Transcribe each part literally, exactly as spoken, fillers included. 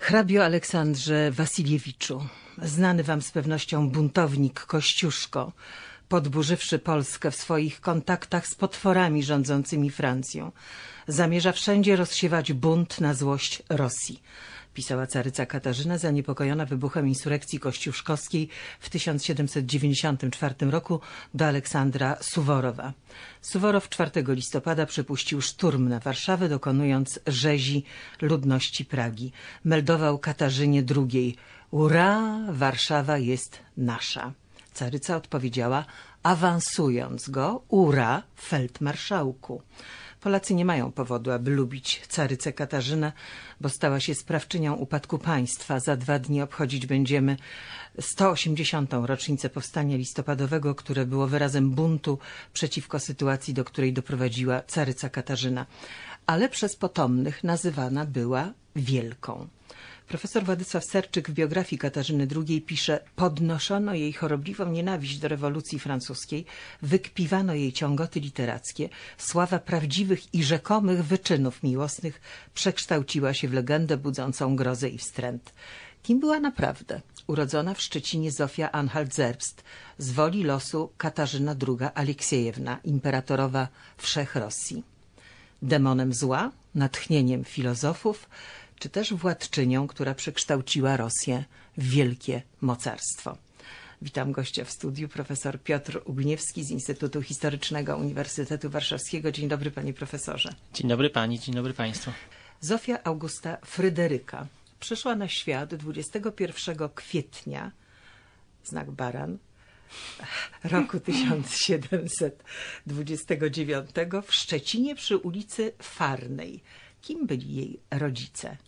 Hrabio Aleksandrze Wasiliewiczu, znany wam z pewnością buntownik Kościuszko, podburzywszy Polskę w swoich kontaktach z potworami rządzącymi Francją, zamierza wszędzie rozsiewać bunt na złość Rosji, pisała caryca Katarzyna, zaniepokojona wybuchem insurekcji kościuszkowskiej w tysiąc siedemset dziewięćdziesiątym czwartym roku do Aleksandra Suworowa. Suworow czwartego listopada przypuścił szturm na Warszawę, dokonując rzezi ludności Pragi. Meldował Katarzynie drugiej: ura, Warszawa jest nasza. Caryca odpowiedziała, awansując go: ura, feldmarszałku. Polacy nie mają powodu, aby lubić carycę Katarzynę, bo stała się sprawczynią upadku państwa. Za dwa dni obchodzić będziemy sto osiemdziesiątą rocznicę powstania listopadowego, które było wyrazem buntu przeciwko sytuacji, do której doprowadziła caryca Katarzyna. Ale przez potomnych nazywana była Wielką. Profesor Władysław Serczyk w biografii Katarzyny drugiej pisze: podnoszono jej chorobliwą nienawiść do rewolucji francuskiej, wykpiwano jej ciągoty literackie, sława prawdziwych i rzekomych wyczynów miłosnych przekształciła się w legendę budzącą grozę i wstręt. Kim była naprawdę? Urodzona w Szczecinie Zofia Anhalt-Zerbst, z woli losu Katarzyna druga Aleksiejewna, imperatorowa wszech Rosji. Demonem zła, natchnieniem filozofów, czy też władczynią, która przekształciła Rosję w wielkie mocarstwo. Witam gościa w studiu, profesor Piotr Ugniewski z Instytutu Historycznego Uniwersytetu Warszawskiego. Dzień dobry, panie profesorze. Dzień dobry pani, dzień dobry państwu. Zofia Augusta Fryderyka przyszła na świat dwudziestego pierwszego kwietnia, znak baran, roku tysiąc siedemset dwudziestego dziewiątego w Szczecinie przy ulicy Farnej. Kim byli jej rodzice?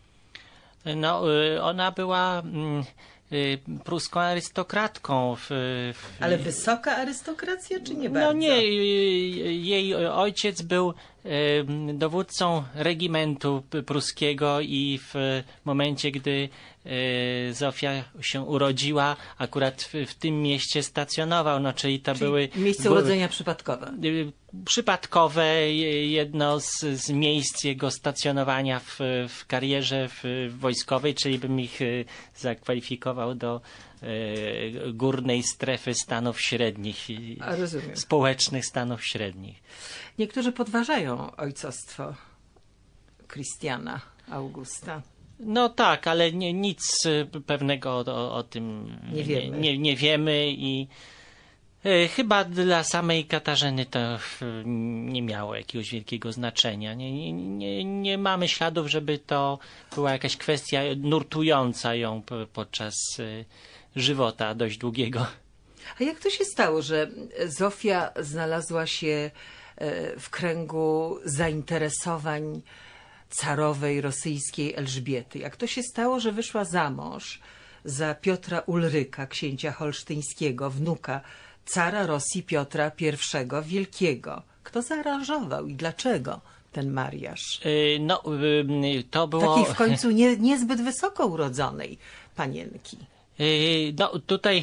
No, ona była pruską arystokratką. W, w... Ale wysoka arystokracja, czy nie bardzo? No nie, jej ojciec był dowódcą regimentu pruskiego i w momencie, gdy Zofia się urodziła, akurat w, w tym mieście stacjonował, no czyli to czyli były... miejsce urodzenia przypadkowe. Przypadkowe, jedno z, z miejsc jego stacjonowania w, w karierze w, wojskowej, czyli bym ich zakwalifikował do e, górnej strefy Stanów Średnich, A, rozumiem. społecznych Stanów Średnich. Niektórzy podważają ojcostwo Krystiana Augusta. No tak, ale nie, nic pewnego o, o tym nie wiemy. Nie, nie, nie wiemy i e, chyba dla samej Katarzyny to e, nie miało jakiegoś wielkiego znaczenia. Nie, nie, nie, nie mamy śladów, żeby to była jakaś kwestia nurtująca ją po, podczas e, żywota dość długiego. A jak to się stało, że Zofia znalazła się w kręgu zainteresowań carowej rosyjskiej Elżbiety? Jak to się stało, że wyszła za mąż za Piotra Ulryka, księcia holsztyńskiego, wnuka cara Rosji Piotra pierwszego Wielkiego? Kto zaaranżował i dlaczego ten mariaż? Yy, no, yy, to było... Takiej w końcu nie, niezbyt wysoko urodzonej panienki. No tutaj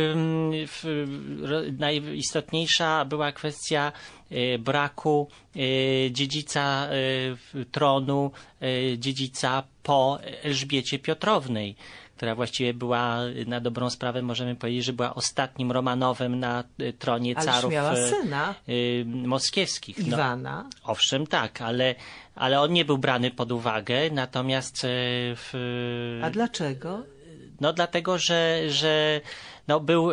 najistotniejsza była kwestia braku dziedzica tronu, dziedzica po Elżbiecie Piotrownej, która właściwie była, na dobrą sprawę możemy powiedzieć, że była ostatnim Romanowem na tronie Ależ carów miała syna moskiewskich. Iwana. No, owszem, tak, ale, ale on nie był brany pod uwagę, natomiast w... A dlaczego? No dlatego, że, że no był,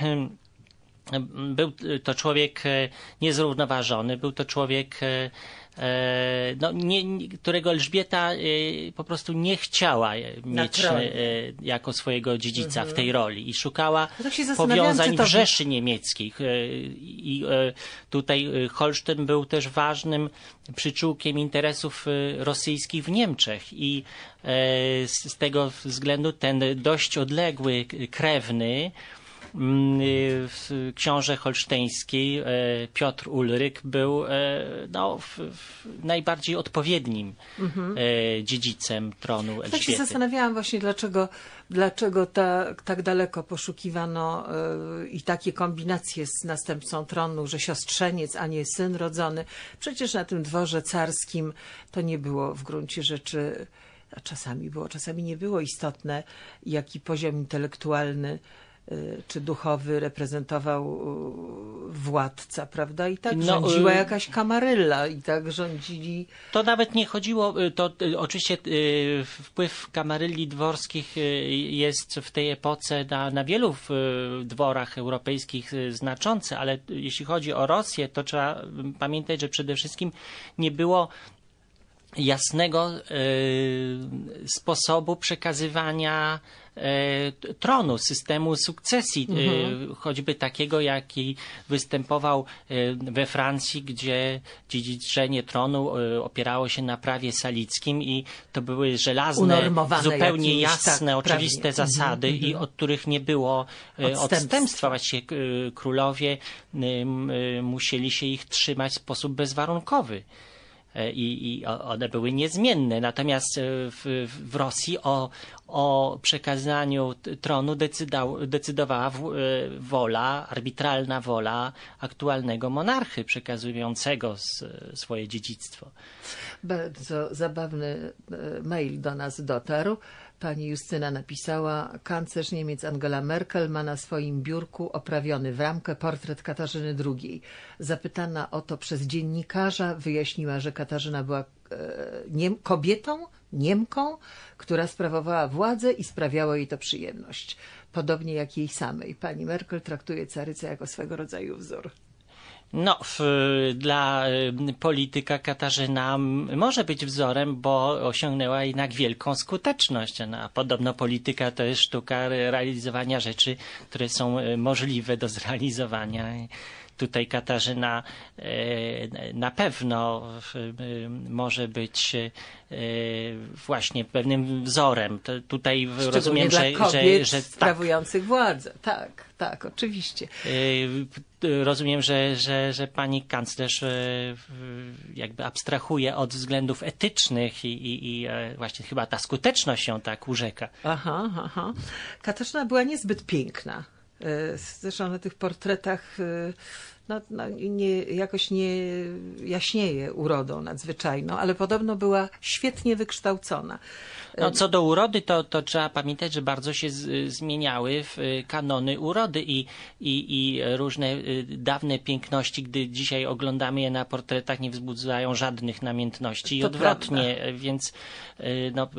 był to człowiek niezrównoważony, był to człowiek, no, nie, którego Elżbieta po prostu nie chciała mieć jako swojego dziedzica mhm. w tej roli i szukała no powiązań to... w Rzeszy Niemieckiej. I tutaj Holsztyn był też ważnym przyczółkiem interesów rosyjskich w Niemczech i z tego względu ten dość odległy krewny książę holsztyński Piotr Ulryk był no, w, w najbardziej odpowiednim mhm. dziedzicem tronu Elżbiety. Tak się zastanawiałam właśnie, dlaczego, dlaczego ta, tak daleko poszukiwano i takie kombinacje z następcą tronu, że siostrzeniec, a nie syn rodzony. Przecież na tym dworze carskim to nie było w gruncie rzeczy a czasami było, czasami nie było istotne, jaki poziom intelektualny czy duchowy reprezentował władca, prawda? I tak No, rządziła y- jakaś kamarylla i tak rządzili... To nawet nie chodziło, to y, oczywiście y, wpływ kamarylli dworskich y, jest w tej epoce na, na wielu y, dworach europejskich y, znaczący, ale jeśli chodzi o Rosję, to trzeba y, pamiętać, że przede wszystkim nie było jasnego y, sposobu przekazywania y, tronu, systemu sukcesji, mhm. y, choćby takiego, jaki występował y, we Francji, gdzie dziedziczenie tronu y, opierało się na prawie salickim i to były żelazne, zupełnie jakimiś, jasne, tak, oczywiste prawie. zasady mhm. i od których nie było y, odstępstwa. odstępstwa. Właściwie y, królowie y, y, musieli się ich trzymać w sposób bezwarunkowy. I, i one były niezmienne. Natomiast w, w Rosji o, o przekazaniu tronu decydał, decydowała w, wola, arbitralna wola aktualnego monarchy przekazującego s, swoje dziedzictwo. Bardzo zabawny mail do nas dotarł. Pani Justyna napisała: kanclerz Niemiec Angela Merkel ma na swoim biurku oprawiony w ramkę portret Katarzyny drugiej. Zapytana o to przez dziennikarza, wyjaśniła, że Katarzyna była e, niem, kobietą, Niemką, która sprawowała władzę i sprawiało jej to przyjemność. Podobnie jak jej samej. Pani Merkel traktuje carycę jako swego rodzaju wzór. No, w, dla polityka Katarzyna może być wzorem, bo osiągnęła jednak wielką skuteczność. No, a podobno polityka to jest sztuka realizowania rzeczy, które są możliwe do zrealizowania. Tutaj Katarzyna e, na pewno e, może być e, właśnie pewnym wzorem. To tutaj Szczególnie rozumiem, dla że, kobiet że, że sprawujących tak. władzę. Tak, tak, oczywiście. E, rozumiem, że, że, że pani kanclerz e, jakby abstrahuje od względów etycznych i, i, i e, właśnie chyba ta skuteczność się tak urzeka. Aha, aha. Katarzyna była niezbyt piękna. Zresztą na tych portretach no, no, nie, jakoś nie jaśnieje urodą nadzwyczajną, ale podobno była świetnie wykształcona. No, co do urody, to, to trzeba pamiętać, że bardzo się z, zmieniały w kanony urody i, i, i różne dawne piękności, gdy dzisiaj oglądamy je na portretach, nie wzbudzają żadnych namiętności i odwrotnie, prawda. Więc no,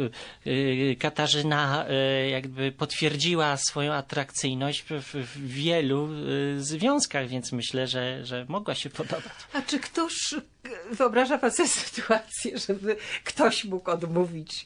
Katarzyna jakby potwierdziła swoją atrakcyjność w, w wielu związkach, więc myślę, że, że mogła się podobać. A czy ktoś, wyobraża pan sobie sytuację, żeby ktoś mógł odmówić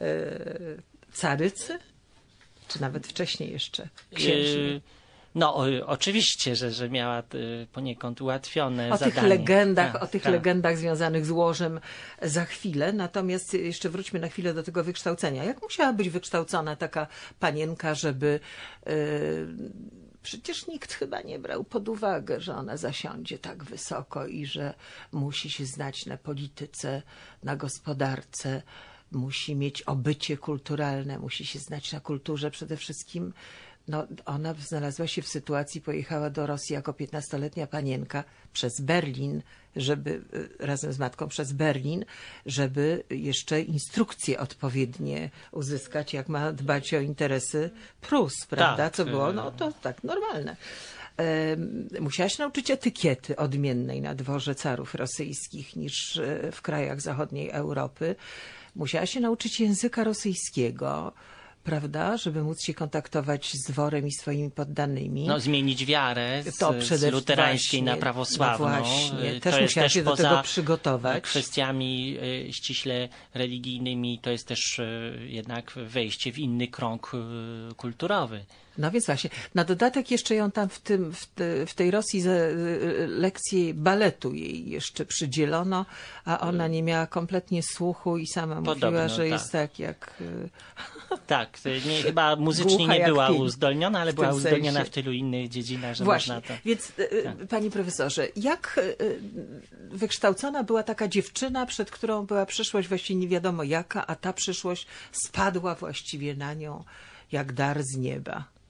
carycy? Czy nawet wcześniej jeszcze księżny? No o, oczywiście, że, że miała poniekąd ułatwione o zadanie. Tych legendach, tak, o tych tak. legendach związanych z łożem za chwilę. Natomiast jeszcze wróćmy na chwilę do tego wykształcenia. Jak musiała być wykształcona taka panienka, żeby... Yy, Przecież nikt chyba nie brał pod uwagę, że ona zasiądzie tak wysoko i że musi się znać na polityce, na gospodarce, musi mieć obycie kulturalne, musi się znać na kulturze przede wszystkim. No, ona znalazła się w sytuacji, pojechała do Rosji jako piętnastoletnia panienka przez Berlin, żeby razem z matką przez Berlin, żeby jeszcze instrukcje odpowiednie uzyskać, jak ma dbać o interesy Prus, prawda? Tak. Co było, no to tak normalne. Musiała się nauczyć etykiety odmiennej na dworze carów rosyjskich niż w krajach zachodniej Europy. Musiała się nauczyć języka rosyjskiego, prawda, żeby móc się kontaktować z dworem i swoimi poddanymi. No, zmienić wiarę z, to z luterańskiej właśnie, na prawosławną. No właśnie, też to musiała jest się też do tego poza przygotować. kwestiami y, ściśle religijnymi, to jest też y, jednak wejście w inny krąg y, kulturowy. No więc właśnie, na dodatek jeszcze ją tam w, tym, w, te, w tej Rosji ze, lekcje baletu jej jeszcze przydzielono, a ona nie miała kompletnie słuchu i sama Podobno, mówiła, że tak. jest tak jak... Tak, nie, chyba muzycznie nie była pień, uzdolniona, ale była uzdolniona sensie. w tylu innych dziedzinach, że Właśnie, można to... Więc tak. Panie profesorze, jak wykształcona była taka dziewczyna, przed którą była przyszłość właściwie nie wiadomo jaka, a ta przyszłość spadła właściwie na nią jak dar z nieba?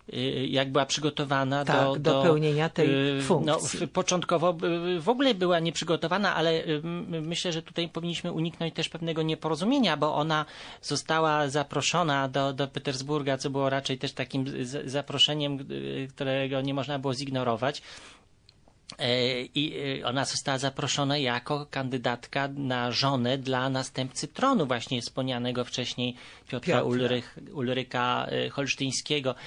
jak była przygotowana tak, do, do, do pełnienia tej funkcji. No, początkowo w ogóle była nieprzygotowana, ale myślę, że tutaj powinniśmy uniknąć też pewnego nieporozumienia, bo ona została zaproszona do, do Petersburga, co było raczej też takim zaproszeniem, którego nie można było zignorować. I ona została zaproszona jako kandydatka na żonę dla następcy tronu, właśnie wspomnianego wcześniej Piotra Piotra. Ulrych, Ulryka Holsztyńskiego.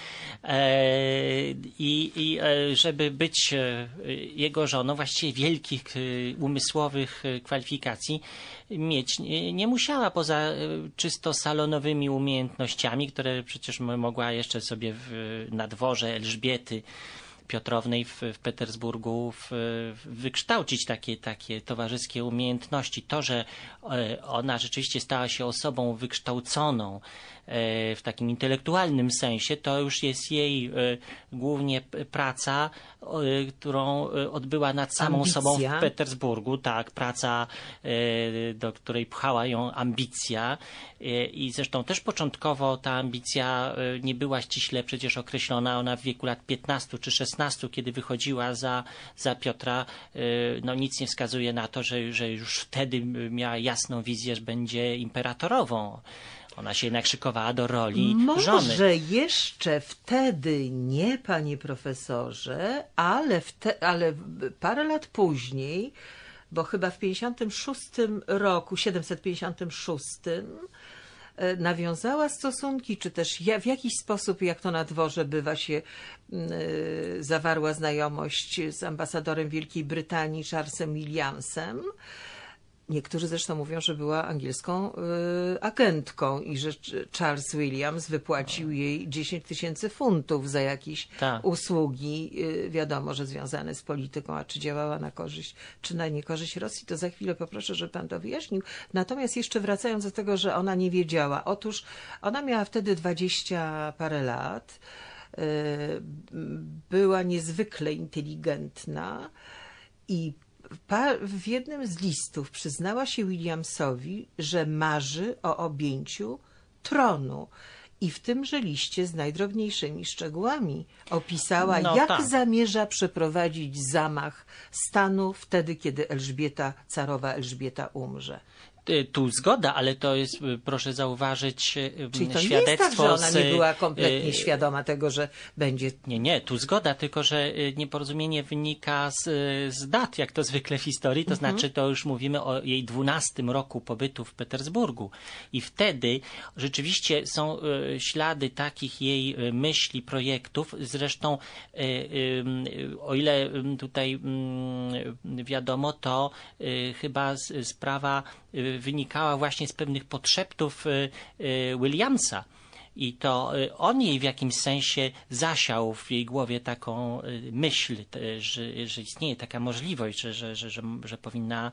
I, I żeby być jego żoną, właściwie wielkich umysłowych kwalifikacji mieć nie, nie musiała, poza czysto salonowymi umiejętnościami, które przecież mogła jeszcze sobie w, na dworze Elżbiety Piotrownej w, w Petersburgu w, w, wykształcić takie, takie towarzyskie umiejętności. To, że ona rzeczywiście stała się osobą wykształconą w takim intelektualnym sensie, to już jest jej głównie praca, którą odbyła nad samą Ambicja. sobą w Petersburgu. Tak, praca, do której pchała ją ambicja. I zresztą też początkowo ta ambicja nie była ściśle przecież określona. Ona w wieku lat piętnastu czy szesnastu, kiedy wychodziła za, za Piotra, no nic nie wskazuje na to, że, że już wtedy miała jasną wizję, że będzie imperatorową. Ona się jednak szykowała do roli Może żony. Może jeszcze wtedy nie, panie profesorze, ale, wte, ale parę lat później, bo chyba w pięćdziesiątym szóstym roku, siedemset pięćdziesiątym szóstym, nawiązała stosunki, czy też w jakiś sposób, jak to na dworze bywa, się y, zawarła znajomość z ambasadorem Wielkiej Brytanii, Charlesem Williamsem. Niektórzy zresztą mówią, że była angielską y, agentką i że Charles Williams wypłacił jej dziesięć tysięcy funtów za jakieś tak. usługi, y, wiadomo, że związane z polityką, a czy działała na korzyść, czy na niekorzyść Rosji, to za chwilę poproszę, żeby pan to wyjaśnił. Natomiast jeszcze wracając do tego, że ona nie wiedziała. Otóż ona miała wtedy dwadzieścia parę lat, y, była niezwykle inteligentna i w jednym z listów przyznała się Williamsowi, że marzy o objęciu tronu. I w tymże liście z najdrobniejszymi szczegółami opisała, no, jak tak. zamierza przeprowadzić zamach stanu wtedy, kiedy Elżbieta, carowa Elżbieta umrze. Tu zgoda, ale to jest, proszę zauważyć, Czyli to świadectwo... nie jest tak, że ona nie była kompletnie z, świadoma tego, że będzie... Nie, nie, tu zgoda, tylko że nieporozumienie wynika z, z dat, jak to zwykle w historii, to Mhm. znaczy to już mówimy o jej dwunastym roku pobytu w Petersburgu. I wtedy rzeczywiście są ślady takich jej myśli, projektów. Zresztą o ile tutaj wiadomo, to chyba sprawa wynikała właśnie z pewnych podszeptów Williamsa. I to on jej w jakimś sensie zasiał w jej głowie taką myśl, że, że istnieje taka możliwość, że, że, że, że, że powinna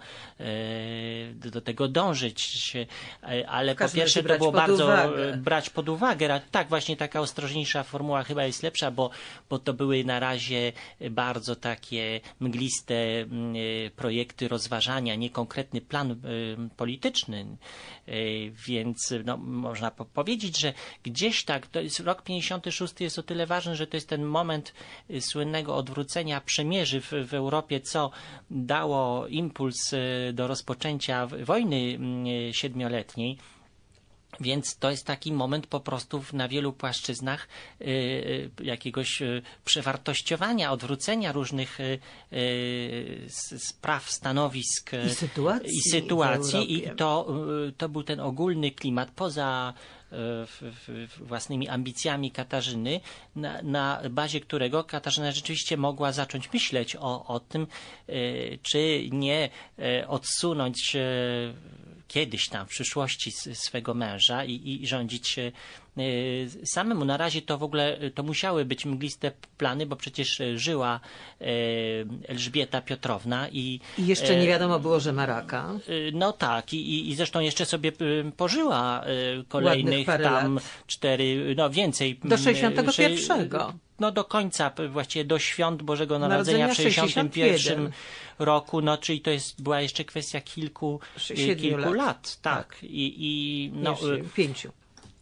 do tego dążyć. Ale po pierwsze to było bardzo uwagę. brać pod uwagę. Tak, właśnie taka ostrożniejsza formuła chyba jest lepsza, bo, bo to były na razie bardzo takie mgliste projekty rozważania, nie konkretny plan polityczny. Więc no, można powiedzieć, że gdzieś tak, to jest rok pięćdziesiąty szósty jest o tyle ważny, że to jest ten moment słynnego odwrócenia przemierzy w, w Europie, co dało impuls do rozpoczęcia wojny siedmioletniej. Więc to jest taki moment po prostu na wielu płaszczyznach y, y, jakiegoś y, przewartościowania, odwrócenia różnych y, y, spraw, stanowisk I sytuacji. i, sytuacji. I to, y, to był ten ogólny klimat poza W, w, własnymi ambicjami Katarzyny, na, na bazie którego Katarzyna rzeczywiście mogła zacząć myśleć o, o tym, y, czy nie y, odsunąć y, kiedyś tam w przyszłości swego męża i, i rządzić y, samemu. Na razie to w ogóle to musiały być mgliste plany, bo przecież żyła y, Elżbieta Piotrowna i, I jeszcze nie wiadomo było, że ma raka. y, no tak, i, i zresztą jeszcze sobie y, pożyła y, kolejnych tam lat. cztery, no więcej. Do sześćdziesiątego pierwszego. No do końca, właściwie do świąt Bożego Narodzenia, Narodzenia w sześćdziesiątym pierwszym roku, no czyli to jest, była jeszcze kwestia kilku, kilku lat. lat. Tak. tak. I, i no, Jeszcze, pięciu.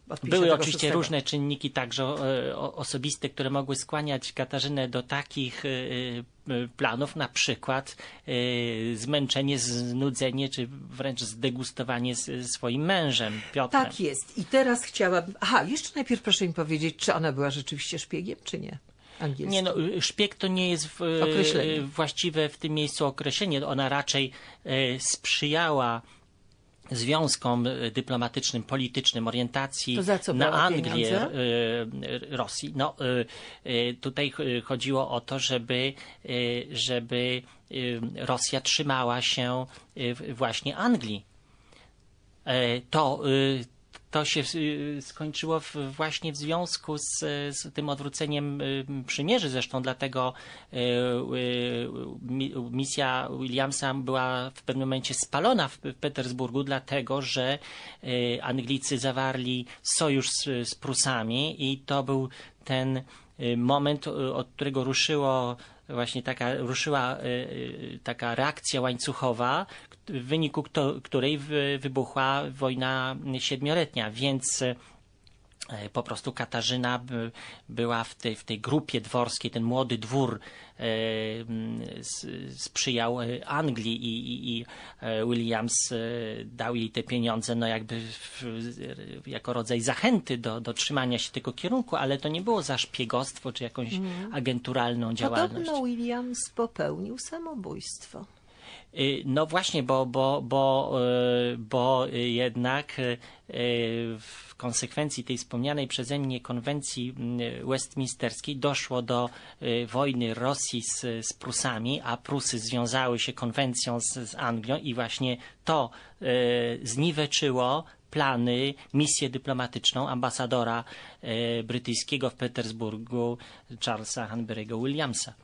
odpisie Były tego oczywiście szóstego. różne czynniki także e, o- osobiste, które mogły skłaniać Katarzynę do takich e, e, planów, na przykład e, zmęczenie, znudzenie, czy wręcz zdegustowanie z swoim mężem, Piotrem. Tak jest. I teraz chciałabym... Aha, jeszcze najpierw proszę mi powiedzieć, czy ona była rzeczywiście szpiegiem, czy nie? Angielskim. Nie no, szpieg to nie jest w, Określenie. właściwe w tym miejscu określenie. Ona raczej e, sprzyjała związkom dyplomatycznym, politycznym, orientacji To za co na brała Anglię pieniądze? e, Rosji. No, e, e, tutaj ch- chodziło o to, żeby, e, żeby e, Rosja trzymała się e, w- właśnie Anglii. E, To, e, to się e, skończyło w, właśnie w związku z, z tym odwróceniem e, przymierzy. Zresztą dlatego e, e, mi- misja Williamsa była w pewnym momencie spalona w w Petersburgu, dlatego że e, Anglicy zawarli sojusz z, z Prusami i to był ten e, moment, e, od którego ruszyło właśnie taka, ruszyła e, e, taka reakcja łańcuchowa, k- w wyniku kto, której wy- wybuchła wojna siedmioletnia, więc e, po prostu Katarzyna by- była w tej, w tej grupie dworskiej, ten młody dwór e, m, s- sprzyjał e, Anglii i, i, i e, Williams e, dał jej te pieniądze no jakby w, jako rodzaj zachęty do, do trzymania się tego kierunku, ale to nie było za szpiegostwo czy jakąś agenturalną działalność. Podobno Williams popełnił samobójstwo. Y, No właśnie, bo, bo, bo, y, bo y, jednak y, w konsekwencji tej wspomnianej przeze mnie konwencji y, westminsterskiej doszło do y, wojny Rosji z, z Prusami, a Prusy związały się konwencją z, z Anglią i właśnie to y, zniweczyło plany, misję dyplomatyczną ambasadora y, brytyjskiego w Petersburgu Charlesa Hanbury'ego Williamsa.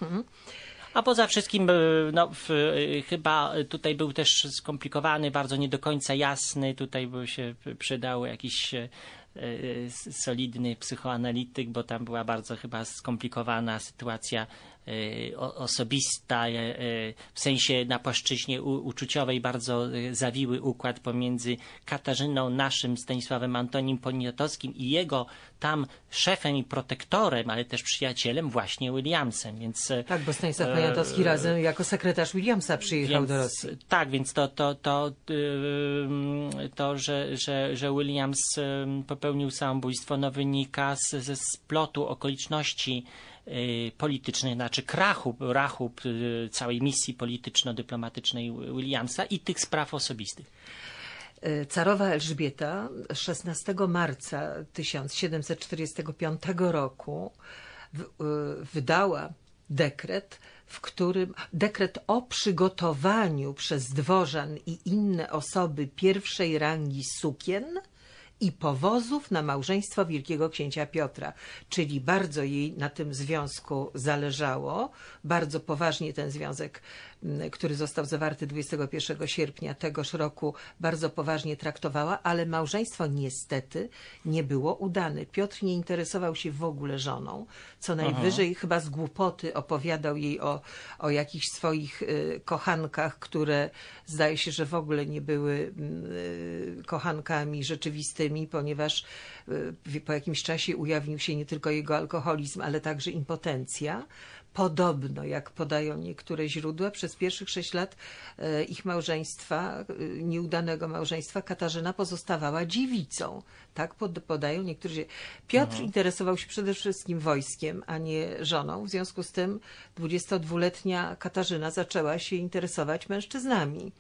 A poza wszystkim, e, no, w, e, chyba tutaj był też skomplikowany, bardzo nie do końca jasny. Tutaj by się przydał jakiś e, e, solidny psychoanalityk, bo tam była bardzo chyba skomplikowana sytuacja e, o- osobista, e, e, w sensie na płaszczyźnie u, uczuciowej bardzo e, zawiły układ pomiędzy Katarzyną, naszym Stanisławem Antonim Poniatowskim i jego tam szefem i protektorem, ale też przyjacielem właśnie Williamsem, więc e, Tak, bo Stanisław e, Poniatowski razem jako sekretarz Williamsa przyjechał więc, do Rosji. Tak, więc to, to, to, ym, to że, że, że Williams ym, popełnił samobójstwo, no, wynika z, ze splotu okoliczności y, politycznych, znaczy krachu, rachu y, całej misji polityczno-dyplomatycznej Williamsa i tych spraw osobistych. Carowa Elżbieta szesnastego marca tysiąc siedemset czterdziestego piątego roku w, y, wydała dekret, w którym dekret o przygotowaniu przez dworzan i inne osoby pierwszej rangi sukien i powozów na małżeństwo wielkiego księcia Piotra. Czyli bardzo jej na tym związku zależało. Bardzo poważnie ten związek, m, który został zawarty dwudziestego pierwszego sierpnia tegoż roku, bardzo poważnie traktowała, ale małżeństwo niestety nie było udane. Piotr nie interesował się w ogóle żoną. Co najwyżej chyba z głupoty opowiadał jej o, o jakichś swoich y, kochankach, które zdaje się, że w ogóle nie były y, kochankami rzeczywistymi, ponieważ y, po jakimś czasie ujawnił się nie tylko jego alkoholizm, ale także impotencja. Podobno, jak podają niektóre źródła, przez pierwszych sześć lat e, ich małżeństwa, e, nieudanego małżeństwa, Katarzyna pozostawała dziewicą. Tak pod, podają niektórzy. Piotr interesował się przede wszystkim wojskiem, a nie żoną. W związku z tym dwudziestodwuletnia Katarzyna zaczęła się interesować mężczyznami.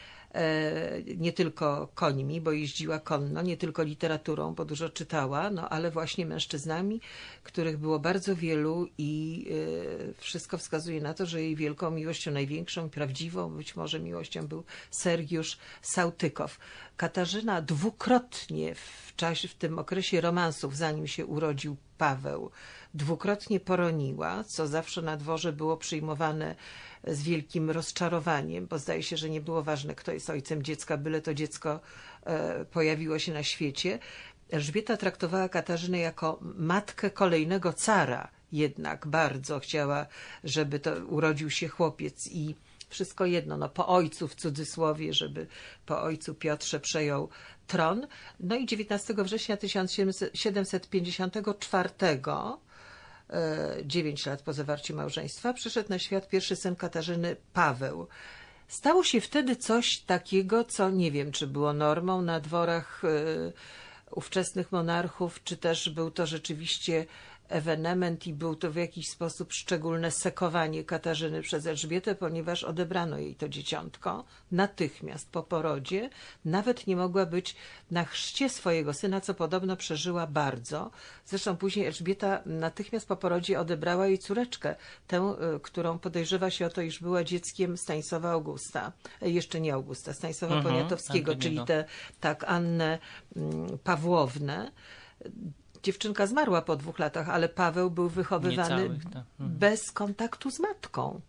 E, nie tylko końmi, bo jeździła konno, nie tylko literaturą, bo dużo czytała, no ale właśnie mężczyznami, których było bardzo wielu i e, wszystko wskazuje na to, że jej wielką miłością, największą, prawdziwą być może miłością był Sergiusz Sałtykow. Katarzyna dwukrotnie w czasie, w tym okresie romansów, zanim się urodził Paweł, dwukrotnie poroniła, co zawsze na dworze było przyjmowane z wielkim rozczarowaniem, bo zdaje się, że nie było ważne, kto jest ojcem dziecka, byle to dziecko e, pojawiło się na świecie. Elżbieta traktowała Katarzynę jako matkę kolejnego cara, jednak bardzo chciała, żeby to urodził się chłopiec i wszystko jedno, no po ojcu w cudzysłowie, żeby po ojcu Piotrze przejął tron. No i dziewiętnastego września tysiąc siedemset pięćdziesiątego czwartego, dziewięć lat po zawarciu małżeństwa, przyszedł na świat pierwszy syn Katarzyny, Paweł. Stało się wtedy coś takiego, co nie wiem, czy było normą na dworach y, ówczesnych monarchów, czy też był to rzeczywiście ewenement i był to w jakiś sposób szczególne sekowanie Katarzyny przez Elżbietę, ponieważ odebrano jej to dzieciątko natychmiast po porodzie. Nawet nie mogła być na chrzcie swojego syna, co podobno przeżyła bardzo. Zresztą później Elżbieta natychmiast po porodzie odebrała jej córeczkę, tę, którą podejrzewa się o to, iż była dzieckiem Stanisława Augusta. Jeszcze nie Augusta, Stanisława mhm, Poniatowskiego, czyli tę tak Annę Pawłownę. Dziewczynka zmarła po dwóch latach, ale Paweł był wychowywany Niecałych, tak. mhm. bez kontaktu z matką.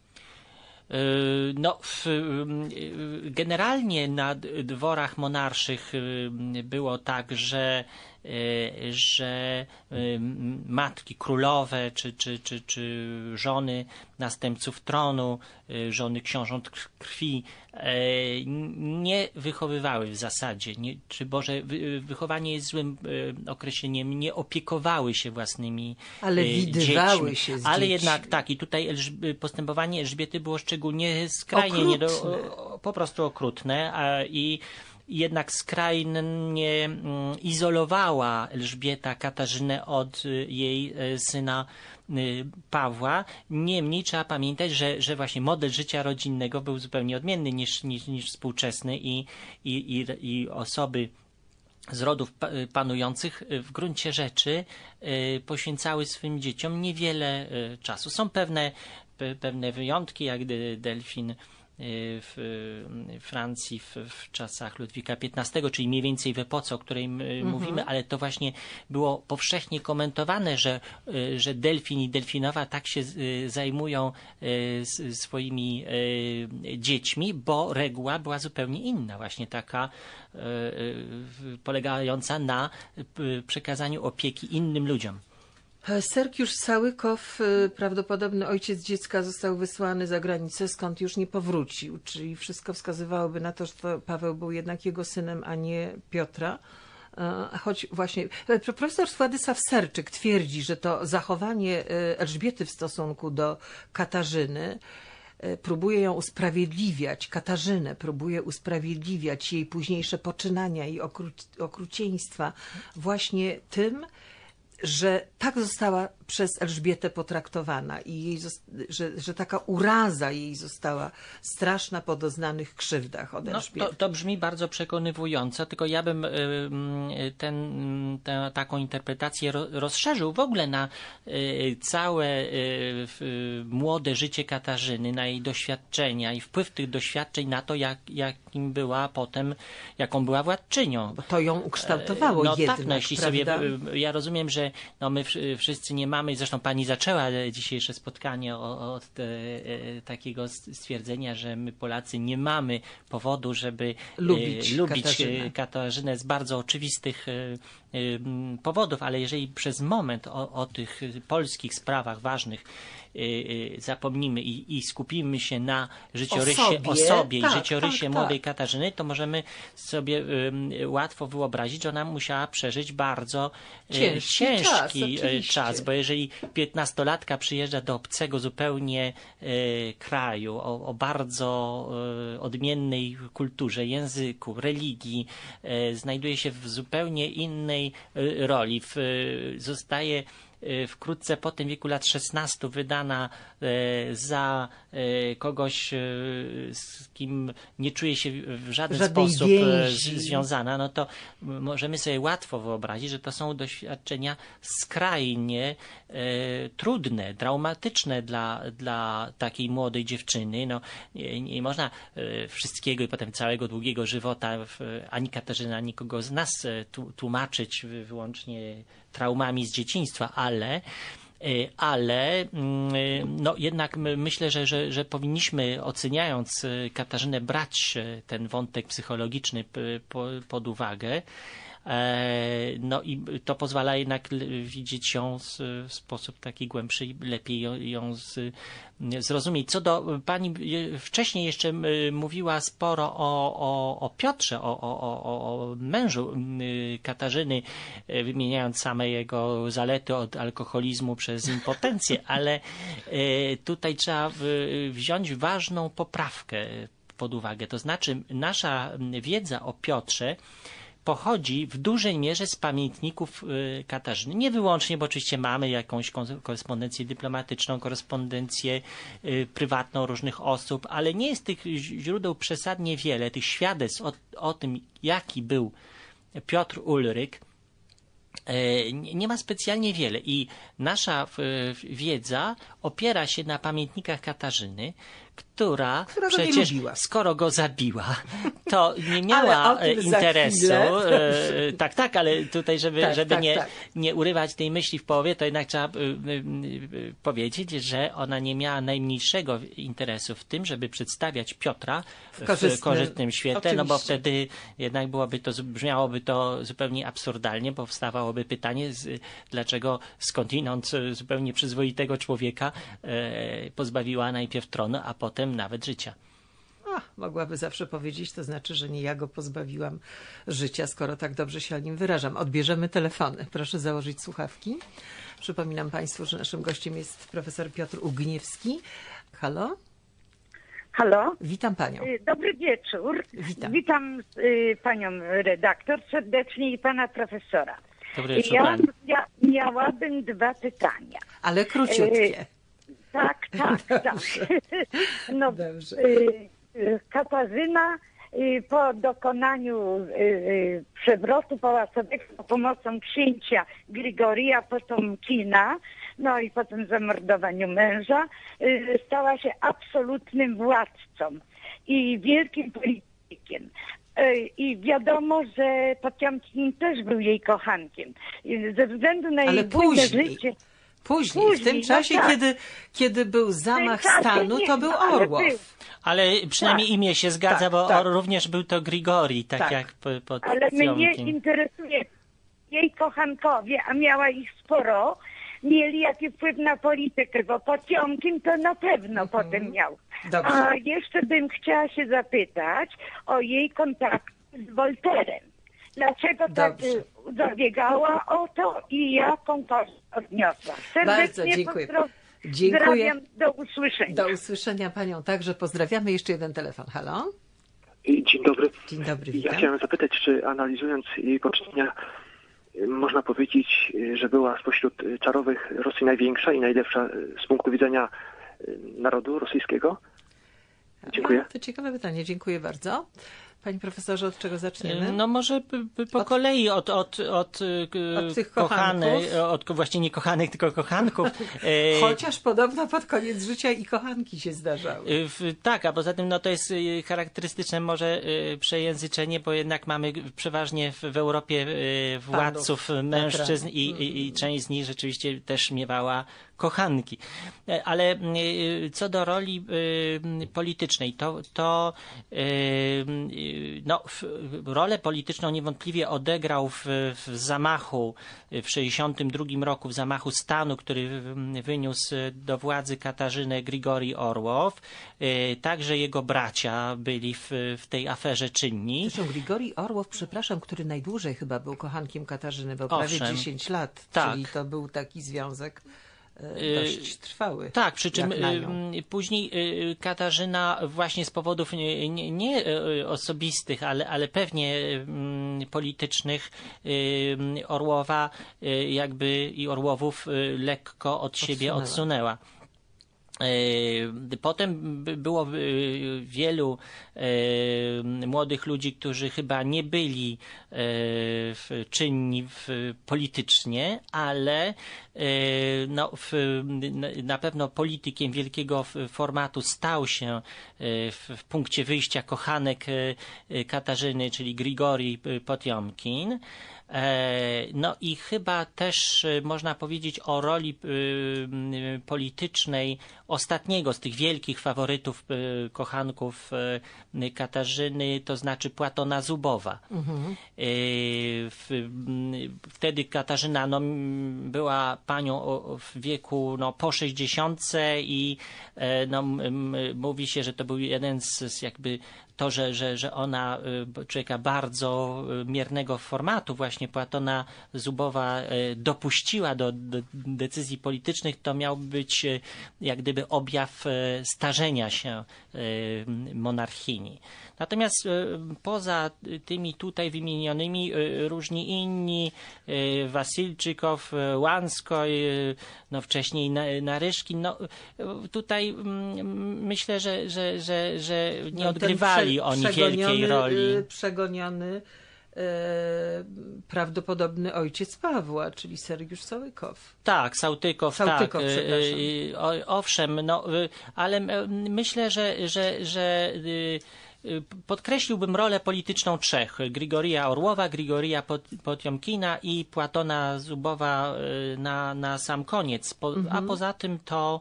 No, generalnie na dworach monarszych było tak, że, że matki królowe czy, czy, czy, czy żony następców tronu, żony książąt krwi nie wychowywały w zasadzie, nie, czy Boże, wychowanie jest złym określeniem, nie opiekowały się własnymi ale widywały dziećmi. się z Ale dziećmi. jednak tak, i tutaj Elżb- postępowanie Elżbiety było szczególnie skrajnie nie do, po prostu okrutne, a, i jednak skrajnie izolowała Elżbieta Katarzynę od jej syna Pawła. Niemniej trzeba pamiętać, że, że właśnie model życia rodzinnego był zupełnie odmienny niż, niż, niż współczesny i, i, i, i osoby z rodów panujących w gruncie rzeczy poświęcały swym dzieciom niewiele czasu. Są pewne, pewne wyjątki, jak Delfin w Francji w, w czasach Ludwika piętnastego, czyli mniej więcej w epoce, o której mhm. mówimy, ale to właśnie było powszechnie komentowane, że, że Delfin i Delfinowa tak się zajmują swoimi dziećmi, bo reguła była zupełnie inna, właśnie taka polegająca na przekazaniu opieki innym ludziom. Sergiusz Sałykow, prawdopodobny ojciec dziecka, został wysłany za granicę, skąd już nie powrócił, czyli wszystko wskazywałoby na to, że to Paweł był jednak jego synem, a nie Piotra. Choć właśnie profesor Władysław Serczyk twierdzi, że to zachowanie Elżbiety w stosunku do Katarzyny próbuje ją usprawiedliwiać, Katarzynę próbuje usprawiedliwiać jej późniejsze poczynania i okru- okrucieństwa właśnie tym, że tak została przez Elżbietę potraktowana i jej, że, że taka uraza jej została straszna po doznanych krzywdach od Elżbiety. No, to, to brzmi bardzo przekonywująco, tylko ja bym ten, tę, taką interpretację rozszerzył w ogóle na całe młode życie Katarzyny, na jej doświadczenia i wpływ tych doświadczeń na to, jak, jakim była potem, jaką była władczynią. Bo to ją ukształtowało no, jednak, tak, no, jeśli prawda? sobie, ja rozumiem, że no, my wszyscy nie mamy, zresztą pani zaczęła dzisiejsze spotkanie od e, takiego stwierdzenia, że my Polacy nie mamy powodu, żeby lubić, e, lubić Katarzynę. Katarzynę z bardzo oczywistych e, e, powodów, ale jeżeli przez moment o, o tych polskich sprawach ważnych zapomnimy i, i skupimy się na życiorysie, o sobie, o sobie tak, i życiorysie tak, młodej tak. Katarzyny, to możemy sobie um, łatwo wyobrazić, że ona musiała przeżyć bardzo ciężki, ciężki czas, czas, bo jeżeli piętnastolatka przyjeżdża do obcego zupełnie e, kraju, o, o bardzo e, odmiennej kulturze, języku, religii, e, znajduje się w zupełnie innej e, roli, w, e, zostaje wkrótce po tym wieku lat szesnastu wydana e, za e, kogoś, e, z kim nie czuje się w żaden Żadnej sposób więzi. e, związana, no to możemy sobie łatwo wyobrazić, że to są doświadczenia skrajnie e, trudne, traumatyczne dla, dla takiej młodej dziewczyny. No, nie, nie można e, wszystkiego i potem całego długiego żywota w, ani Katarzyna, ani kogo z nas e, tu, tłumaczyć wyłącznie traumami z dzieciństwa, ale ale no jednak myślę, że, że, że powinniśmy, oceniając Katarzynę, brać ten wątek psychologiczny pod uwagę, No i to pozwala jednak widzieć ją w sposób taki głębszy i lepiej ją z, zrozumieć. Co do pani wcześniej jeszcze mówiła sporo o, o, o Piotrze, o, o, o, o mężu Katarzyny, wymieniając same jego zalety od alkoholizmu przez impotencję, ale tutaj trzeba wziąć ważną poprawkę pod uwagę. To znaczy nasza wiedza o Piotrze pochodzi w dużej mierze z pamiętników Katarzyny. Nie wyłącznie, bo oczywiście mamy jakąś korespondencję dyplomatyczną, korespondencję prywatną różnych osób, ale nie jest tych źródeł przesadnie wiele, tych świadectw o, o tym, jaki był Piotr Ulryk, nie ma specjalnie wiele i nasza wiedza opiera się na pamiętnikach Katarzyny, która, która przecież go skoro go zabiła, to nie miała interesu. Tak, tak, ale tutaj, żeby, tak, żeby tak, nie, tak. nie urywać tej myśli w połowie, to jednak trzeba powiedzieć, że ona nie miała najmniejszego interesu w tym, żeby przedstawiać Piotra w korzystnym, w korzystnym świetle, oczywiście. No bo wtedy jednak byłoby to, brzmiałoby to zupełnie absurdalnie, bo wstawałoby pytanie, z, dlaczego skądinąd zupełnie przyzwoitego człowieka e, pozbawiła najpierw tronu, a potem nawet życia. Ach, mogłaby zawsze powiedzieć, to znaczy, że nie ja go pozbawiłam życia, skoro tak dobrze się o nim wyrażam. Odbierzemy telefony. Proszę założyć słuchawki. Przypominam Państwu, że naszym gościem jest profesor Piotr Ugniewski. Halo? Halo? Witam Panią. Dobry wieczór. Witam. Witam y, Panią redaktor serdecznie i Pana profesora. Dobry wieczór, ja, Pani. ja miałabym dwa pytania. Ale króciutkie. Y, tak, tak, tak. No, y, y, Katarzyna y, po dokonaniu y, y, przewrotu pałacowego za pomocą księcia Grigoria Potomkina, no i po tym zamordowaniu męża, y, stała się absolutnym władcą i wielkim politykiem. I wiadomo, że Potiomkin też był jej kochankiem. Ze względu na Ale jej bujne później. życie. Później, Później, w tym czasie, no tak. kiedy, kiedy był zamach czasie stanu, nie, to był no, ale Orłow. był. Ale przynajmniej Tak. imię się zgadza, Tak, bo tak. również był to Grigori, tak, Tak. jak po, po Ale mnie Potiomkin. interesuje, jej kochankowie, a miała ich sporo, mieli jaki wpływ na politykę, bo Potiomkin to na pewno potem miał. Dobrze. A jeszcze bym chciała się zapytać o jej kontakt z Wolterem. Dlaczego tak Dobrze. y, zabiegała o to i jaką korzyść odniosła? Serdecznie Bardzo dziękuję. pozdro- Dziękuję. Pozdrawiam, do usłyszenia. Do usłyszenia Panią także. Pozdrawiamy. Jeszcze jeden telefon. Halo? Dzień dobry. Dzień dobry, Ja witam. chciałem zapytać, czy analizując jej poczynienia, y, można powiedzieć, y, że była spośród y, czarowych Rosji największa i najlepsza y, z punktu widzenia y, narodu rosyjskiego? Dziękuję. No, to ciekawe pytanie. Dziękuję bardzo. Panie profesorze, od czego zaczniemy? No może p- p- po Od- kolei od, od, od, y, Od tych kochanej, kochanków? od ko- właśnie nie kochanych, tylko kochanków. E, Chociaż podobno pod koniec życia i kochanki się zdarzały. Y, W, tak, a poza tym no, to jest y, charakterystyczne może y, przejęzyczenie, bo jednak mamy przeważnie w, w Europie y, władców, Panów, mężczyzn tak, i, i, i część z nich rzeczywiście też miewała kochanki. E, Ale y, co do roli y, politycznej, to, to y, y, no, w, rolę polityczną niewątpliwie odegrał w, w zamachu w sześćdziesiątym drugim roku, w zamachu stanu, który w- wyniósł do władzy Katarzynę Grigori Orłow. Y, Także jego bracia byli w, w tej aferze czynni. Zresztą Grigori Orłow, przepraszam, który najdłużej chyba był kochankiem Katarzyny, bo prawie Owszem. dziesięć lat, Tak. czyli to był taki związek e, Y, dość trwały. Tak, przy czym jak na nią. y, później y, Katarzyna właśnie z powodów nie, nie, nie y, osobistych, ale, ale pewnie y, politycznych y, Orłowa y, jakby i Orłowów y, lekko od siebie Odsunęła. odsunęła. E, Potem by- było e, wielu e, młodych ludzi, którzy chyba nie byli e, w- czynni w, politycznie, ale e, no, w, na- na pewno politykiem wielkiego f- formatu stał się e, w, w punkcie wyjścia kochanek e, e, Katarzyny, czyli Grigori Potiomkin. No i chyba też można powiedzieć o roli politycznej ostatniego z tych wielkich faworytów, kochanków Katarzyny, to znaczy Płatona Zubowa. Mhm. Wtedy Katarzyna no, była panią w wieku no, po sześćdziesiątce i no, mówi się, że to był jeden z, z jakby to, że, że, że ona człowieka bardzo miernego formatu, właśnie Płatona Zubowa dopuściła do, do decyzji politycznych, to miał być jak gdyby objaw starzenia się monarchini. Natomiast poza tymi tutaj wymienionymi różni inni, Wasilczykow, Łanskoj, no wcześniej Naryszkin, no tutaj myślę, że, że, że, że nie no, odgrywali prze, oni wielkiej roli. Przegoniony e, prawdopodobny ojciec Pawła, czyli Sergiusz Sałykow. Tak, Sałtykow, Sałtykow, tak. przepraszam. O, owszem, no, ale myślę, że, że, że podkreśliłbym rolę polityczną trzech. Grigorija Orłowa, Grigorija Potiomkina i Płatona Zubowa na, na sam koniec. Po, mhm. A poza tym to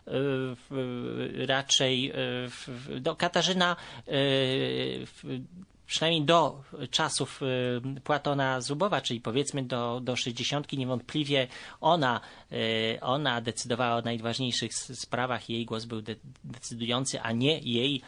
raczej do Katarzyna przynajmniej do czasów Płatona Zubowa, czyli powiedzmy do, do sześćdziesiątki, niewątpliwie ona, ona decydowała o najważniejszych sprawach, jej głos był de decydujący, a nie jej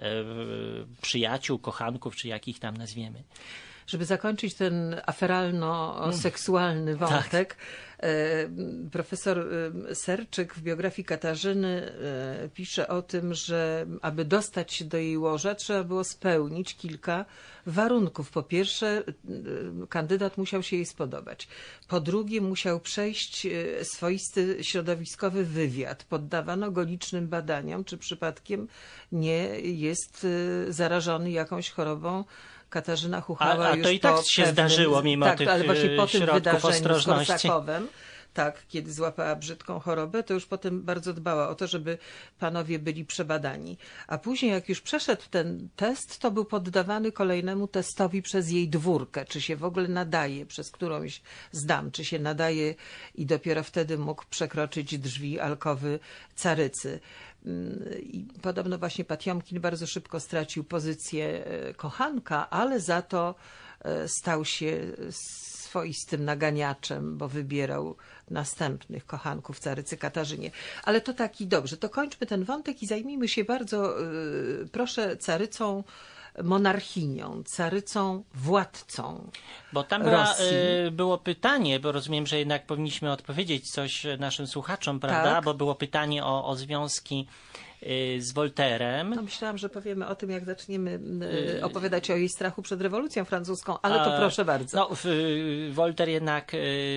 przyjaciół, kochanków, czy jakich tam nazwiemy. Żeby zakończyć ten aferalno-seksualny wątek, tak. Profesor Serczyk w biografii Katarzyny pisze o tym, że aby dostać się do jej łoża, trzeba było spełnić kilka warunków. Po pierwsze, kandydat musiał się jej spodobać. Po drugie, musiał przejść swoisty środowiskowy wywiad. Poddawano go licznym badaniom, czy przypadkiem nie jest zarażony jakąś chorobą. Katarzyna chuchała a, a już to i tak po się pewnym, zdarzyło mimo tak, tych ale właśnie po tym wydarzeniu ostrożności. z Korsakowem, tak, kiedy złapała brzydką chorobę, to już potem bardzo dbała o to, żeby panowie byli przebadani. A później, jak już przeszedł ten test, to był poddawany kolejnemu testowi przez jej dwórkę, czy się w ogóle nadaje, przez którąś z dam, czy się nadaje i dopiero wtedy mógł przekroczyć drzwi alkowy carycy. I podobno właśnie Patiomkin bardzo szybko stracił pozycję kochanka, ale za to stał się swoistym naganiaczem, bo wybierał następnych kochanków carycy Katarzynie. Ale to taki dobrze, to kończmy ten wątek i zajmijmy się bardzo, proszę, carycą monarchinią, carycą władcą Bo tam była, Rosji. było pytanie, bo rozumiem, że jednak powinniśmy odpowiedzieć coś naszym słuchaczom, prawda? Tak. Bo było pytanie o, o związki z Wolterem. No myślałam, że powiemy o tym, jak zaczniemy opowiadać o jej strachu przed rewolucją francuską, ale to proszę bardzo. No, Wolter jednak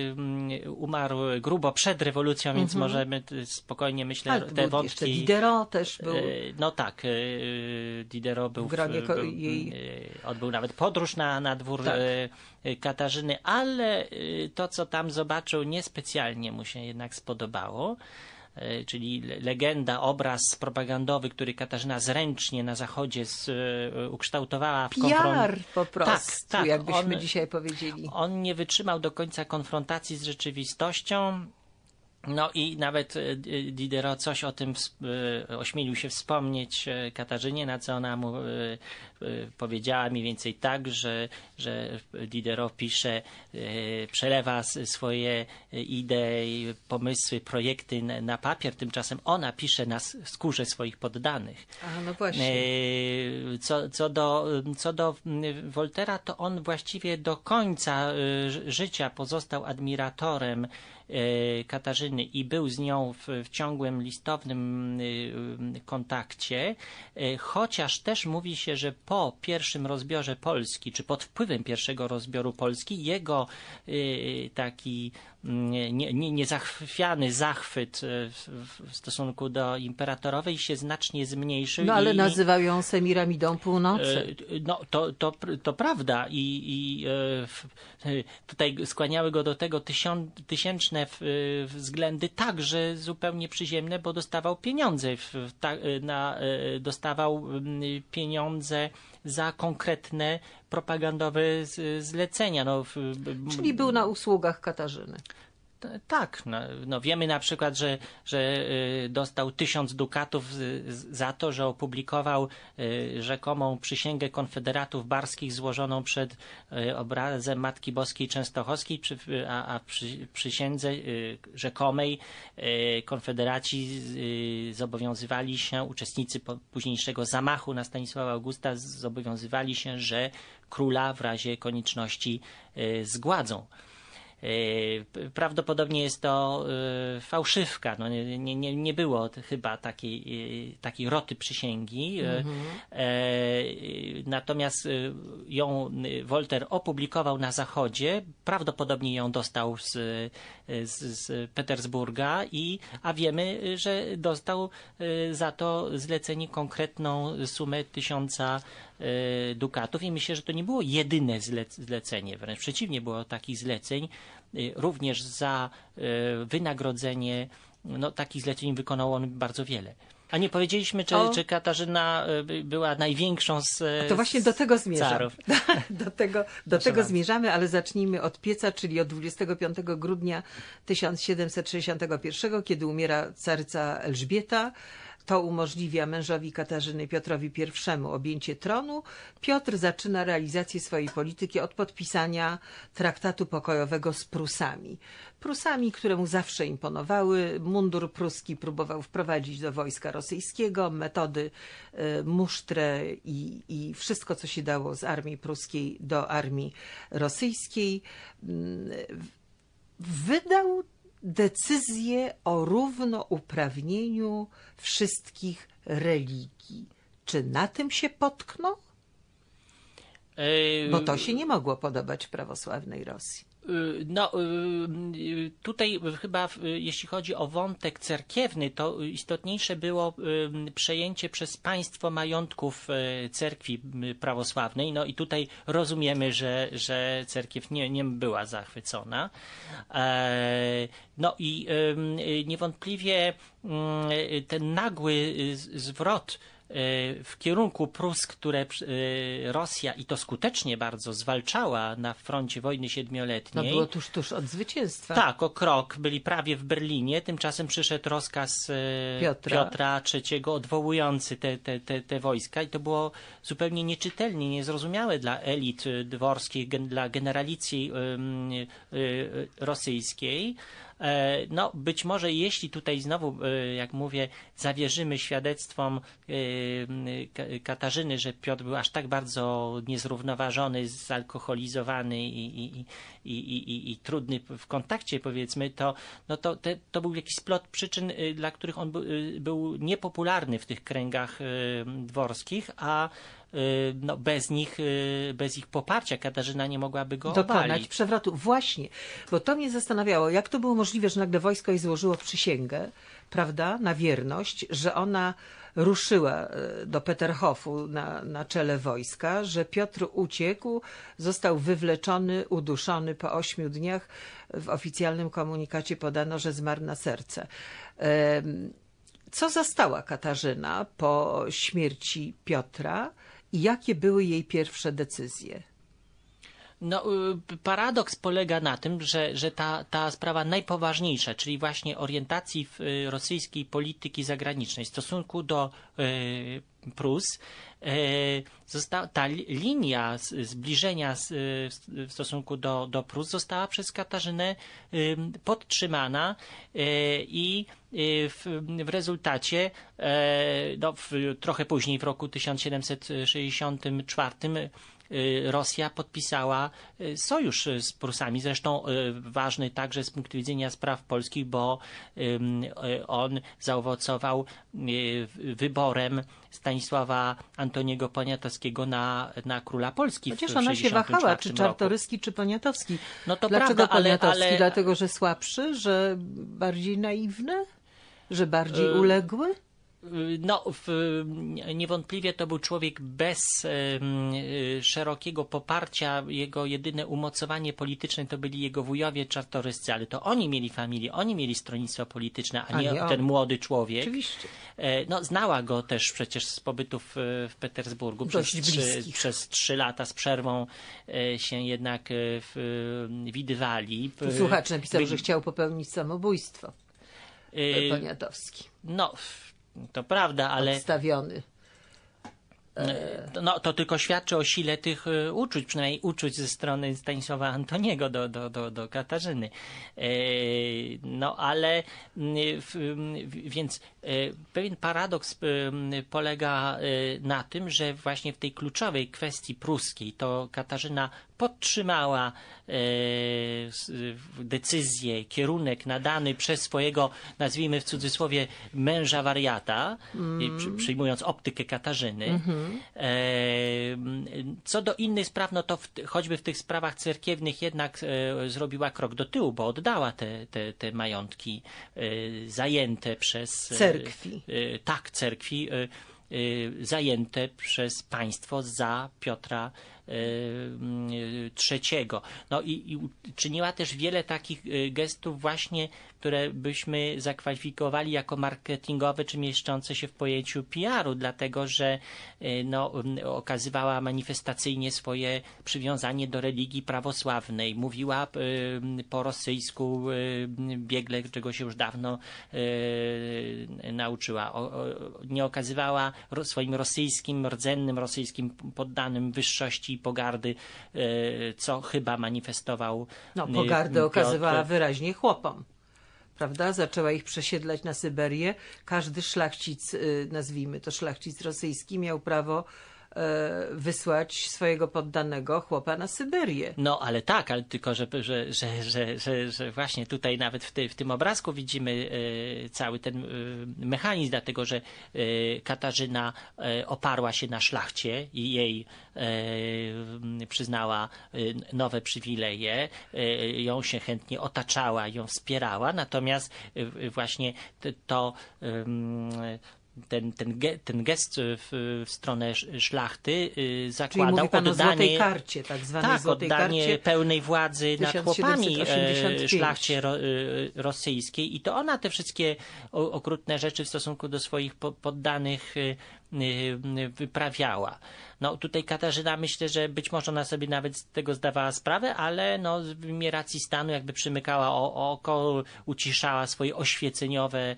umarł grubo przed rewolucją, więc mm-hmm. możemy spokojnie, myślę, ale te wątki... Jeszcze Diderot też był. No tak, Diderot był... W gronie był, jej... Odbył nawet podróż na, na dwór tak. Katarzyny, ale to, co tam zobaczył, niespecjalnie mu się jednak spodobało. Czyli legenda, obraz propagandowy, który Katarzyna zręcznie na Zachodzie z, ukształtowała w P R po prostu, tak, tak, jakbyśmy on, dzisiaj powiedzieli. On nie wytrzymał do końca konfrontacji z rzeczywistością. No i nawet Diderot coś o tym ośmielił się wspomnieć Katarzynie, na co ona mu powiedziała mniej więcej tak, że, że Diderot pisze, przelewa swoje idee, pomysły, projekty na papier, tymczasem ona pisze na skórze swoich poddanych. A, no właśnie. Co, co, do, co do Woltera, to on właściwie do końca życia pozostał admiratorem Katarzyny i był z nią w, w ciągłym listownym kontakcie, chociaż też mówi się, że po pierwszym rozbiorze Polski, czy pod wpływem pierwszego rozbioru Polski, jego taki nie, nie, niezachwiany zachwyt w, w stosunku do imperatorowej się znacznie zmniejszył. No ale i, nazywał ją Semiramidą Północy. No to, to, to prawda i, i tutaj skłaniały go do tego tysiąc, tysięczne względy względy także zupełnie przyziemne, bo dostawał pieniądze, w, ta, na, dostawał pieniądze za konkretne propagandowe z, zlecenia. No, w, Czyli był na usługach Katarzyny. Tak, no, no wiemy na przykład, że, że dostał tysiąc dukatów za to, że opublikował rzekomą przysięgę konfederatów barskich złożoną przed obrazem Matki Boskiej Częstochowskiej, a, a przy przysiędze rzekomej konfederaci zobowiązywali się, uczestnicy późniejszego zamachu na Stanisława Augusta zobowiązywali się, że króla w razie konieczności zgładzą. Prawdopodobnie jest to fałszywka. No, nie, nie, nie było chyba takiej, takiej roty przysięgi. Mhm. Natomiast ją Wolter opublikował na Zachodzie. Prawdopodobnie ją dostał z, z, z Petersburga, i, a wiemy, że dostał za to zlecenie konkretną sumę tysiąca dukatów, i myślę, że to nie było jedyne zlecenie, wręcz przeciwnie, było takich zleceń również za wynagrodzenie. No, takich zleceń wykonał on bardzo wiele. A nie powiedzieliśmy, czy, czy Katarzyna była największą z A to właśnie do tego zmierzam. Carów. Do tego, do tego zmierzamy, ale zacznijmy od pieca, czyli od dwudziestego piątego grudnia tysiąc siedemset sześćdziesiątego pierwszego, kiedy umiera caryca Elżbieta. To umożliwia mężowi Katarzyny, Piotrowi pierwszemu, objęcie tronu. Piotr zaczyna realizację swojej polityki od podpisania traktatu pokojowego z Prusami. Prusami, które mu zawsze imponowały. Mundur pruski próbował wprowadzić do wojska rosyjskiego, metody y, musztrę i, i wszystko, co się dało z armii pruskiej do armii rosyjskiej. Y, wydał decyzję o równouprawnieniu wszystkich religii. Czy na tym się potknął? Bo to się nie mogło podobać prawosławnej Rosji. No, tutaj chyba, jeśli chodzi o wątek cerkiewny, to istotniejsze było przejęcie przez państwo majątków cerkwi prawosławnej. No i tutaj rozumiemy, że, że cerkiew nie, nie była zachwycona. No i niewątpliwie ten nagły zwrot w kierunku Prus, które Rosja, i to skutecznie bardzo, zwalczała na froncie wojny siedmioletniej. No było tuż, tuż od zwycięstwa. Tak, o krok. Byli prawie w Berlinie. Tymczasem przyszedł rozkaz Piotra, Piotra trzeciego odwołujący te, te, te, te wojska, i to było zupełnie nieczytelnie, niezrozumiałe dla elit dworskich, dla generalicji rosyjskiej. No, być może jeśli tutaj znowu, jak mówię, zawierzymy świadectwom Katarzyny, że Piotr był aż tak bardzo niezrównoważony, zalkoholizowany i, i, i, i, i trudny w kontakcie, powiedzmy, to, no to, te, to był jakiś splot przyczyn, dla których on był, był niepopularny w tych kręgach dworskich, a no bez nich, bez ich poparcia Katarzyna nie mogłaby go dokonać obalić. przewrotu. Właśnie, bo to mnie zastanawiało, jak to było możliwe, że nagle wojsko jej złożyło przysięgę, prawda, na wierność, że ona ruszyła do Peterhofu na, na czele wojska, że Piotr uciekł, został wywleczony, uduszony po ośmiu dniach. W oficjalnym komunikacie podano, że zmarł na serce. Co zastała Katarzyna po śmierci Piotra i jakie były jej pierwsze decyzje? No, paradoks polega na tym, że, że ta, ta sprawa najpoważniejsza, czyli właśnie orientacji w rosyjskiej polityki zagranicznej w stosunku do y, Prus, y, została, ta linia zbliżenia z, w stosunku do, do Prus została przez Katarzynę y, podtrzymana y, i w, w rezultacie y, no, w, trochę później, w roku tysiąc siedemset sześćdziesiątym czwartym, Rosja podpisała sojusz z Prusami, zresztą ważny także z punktu widzenia spraw polskich, bo on zaowocował wyborem Stanisława Antoniego Poniatowskiego na, na króla Polski. Chociaż ona się wahała, czy Czartoryski, roku. czy Poniatowski. No to Dlaczego prawda, Poniatowski? ale, ale... Dlatego, że słabszy, że bardziej naiwny, że bardziej uległy? No, w, niewątpliwie to był człowiek bez e, szerokiego poparcia. Jego jedyne umocowanie polityczne to byli jego wujowie czartoryscy, ale to oni mieli familię, oni mieli stronnictwo polityczne, a, a nie, nie ten młody człowiek. Oczywiście. E, no, znała go też przecież z pobytu w, w Petersburgu przez trzy, przez trzy lata z przerwą e, się jednak e, w, widywali. Tu słuchacz napisał, By... że chciał popełnić samobójstwo. E, Poniatowski. No, to prawda, ale... Odstawiony. No, to tylko świadczy o sile tych uczuć, przynajmniej uczuć ze strony Stanisława Antoniego do, do, do, do Katarzyny. No, ale więc pewien paradoks polega na tym, że właśnie w tej kluczowej kwestii pruskiej to Katarzyna podtrzymała e, decyzję, kierunek nadany przez swojego, nazwijmy w cudzysłowie, męża wariata, mm. przy, przyjmując optykę Katarzyny. Mm-hmm. E, co do innych spraw, no to w, choćby w tych sprawach cerkiewnych jednak e, zrobiła krok do tyłu, bo oddała te, te, te majątki e, zajęte przez... Cerkwi. E, tak, cerkwi. E, zajęte przez państwo za Piotra trzeciego. No i, i czyniła też wiele takich gestów właśnie, które byśmy zakwalifikowali jako marketingowe, czy mieszczące się w pojęciu P R u, dlatego że no, okazywała manifestacyjnie swoje przywiązanie do religii prawosławnej. Mówiła po rosyjsku biegle, czego się już dawno nauczyła. Nie okazywała swoim rosyjskim, rdzennym rosyjskim poddanym wyższości i pogardy, co chyba manifestował No, pogardę okazywała wyraźnie chłopom. Prawda? Zaczęła ich przesiedlać na Syberię. Każdy szlachcic, nazwijmy to szlachcic rosyjski, miał prawo wysłać swojego poddanego chłopa na Syberię. No, ale tak, ale tylko, że, że, że, że, że, że właśnie tutaj nawet w, ty, w tym obrazku widzimy e, cały ten e, mechanizm, dlatego, że e, Katarzyna e, oparła się na szlachcie i jej e, przyznała e, nowe przywileje, e, ją się chętnie otaczała, ją wspierała, natomiast e, właśnie to, to e, Ten, ten, ge, ten gest w, w stronę szlachty y, zakładał Czyli mówi pan oddanie, o złotej karcie, tak zwanej tak, złotej oddanie karcie pełnej władzy nad chłopami e, szlachcie ro, y, rosyjskiej i to ona te wszystkie o, okrutne rzeczy w stosunku do swoich po, poddanych y, y, wyprawiała. No tutaj Katarzyna, myślę, że być może ona sobie nawet z tego zdawała sprawę, ale no w imię racji stanu jakby przymykała o, o oko, uciszała swoje oświeceniowe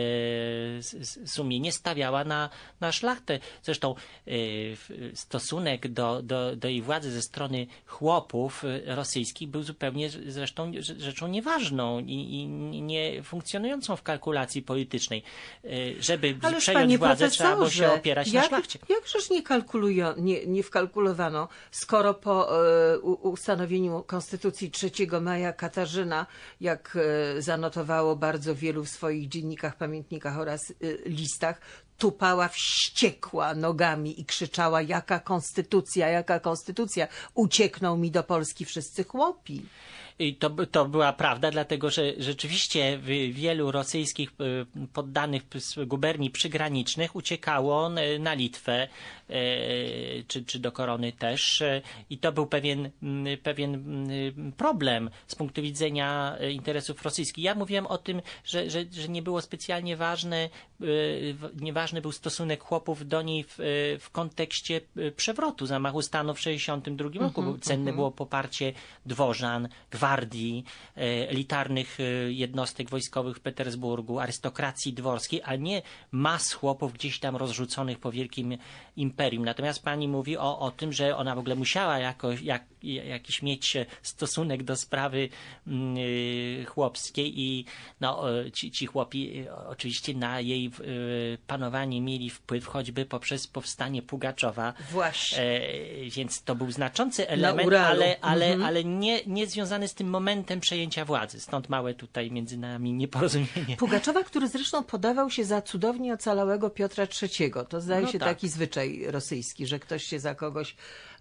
e, sumienie, stawiała na, na szlachtę. Zresztą e, stosunek do, do, do jej władzy ze strony chłopów rosyjskich był zupełnie zresztą rzeczą nieważną i, i nie funkcjonującą w kalkulacji politycznej. E, żeby Ależ, przejąć władzę, trzeba było się opierać jak, na szlachcie. Jakżeż nie kalkulują Nie, nie wkalkulowano, skoro po e, ustanowieniu Konstytucji trzeciego maja Katarzyna, jak e, zanotowało bardzo wielu w swoich dziennikach, pamiętnikach oraz e, listach, tupała wściekła nogami i krzyczała: jaka konstytucja, jaka konstytucja, uciekną mi do Polski wszyscy chłopi. I to, to była prawda, dlatego że rzeczywiście wielu rosyjskich poddanych z guberni przygranicznych uciekało na Litwę, czy, czy do korony też. I to był pewien, pewien problem z punktu widzenia interesów rosyjskich. Ja mówiłem o tym, że, że, że nie było specjalnie ważne, nieważny był stosunek chłopów do niej w, w kontekście przewrotu, zamachu stanu w sześćdziesiątym drugim roku. Uh-huh, Cenne uh-huh. było poparcie dworzan, gwardii, elitarnych jednostek wojskowych w Petersburgu, arystokracji dworskiej, a nie mas chłopów gdzieś tam rozrzuconych po wielkim imperium. Natomiast pani mówi o, o tym, że ona w ogóle musiała jakoś, jak, jakiś mieć stosunek do sprawy yy, chłopskiej i no, ci, ci chłopi oczywiście na jej yy, panowanie mieli wpływ choćby poprzez powstanie Pugaczowa. Właśnie. E, więc to był znaczący element, ale, ale, mhm. ale nie, nie związany z tym momentem przejęcia władzy. Stąd małe tutaj między nami nieporozumienie. Pugaczowa, który zresztą podawał się za cudownie ocalałego Piotra trzeciego. To zdaje no się tak. taki zwyczaj rosyjski, że ktoś się za kogoś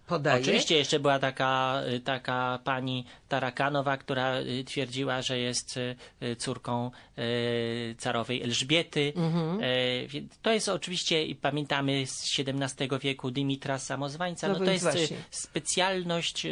podaje. Oczywiście jeszcze była taka, taka pani Tarakanowa, która twierdziła, że jest córką carowej Elżbiety. Mhm. To jest oczywiście, pamiętamy z siedemnastego wieku Dymitra Samozwańca, no, no to jest właśnie specjalność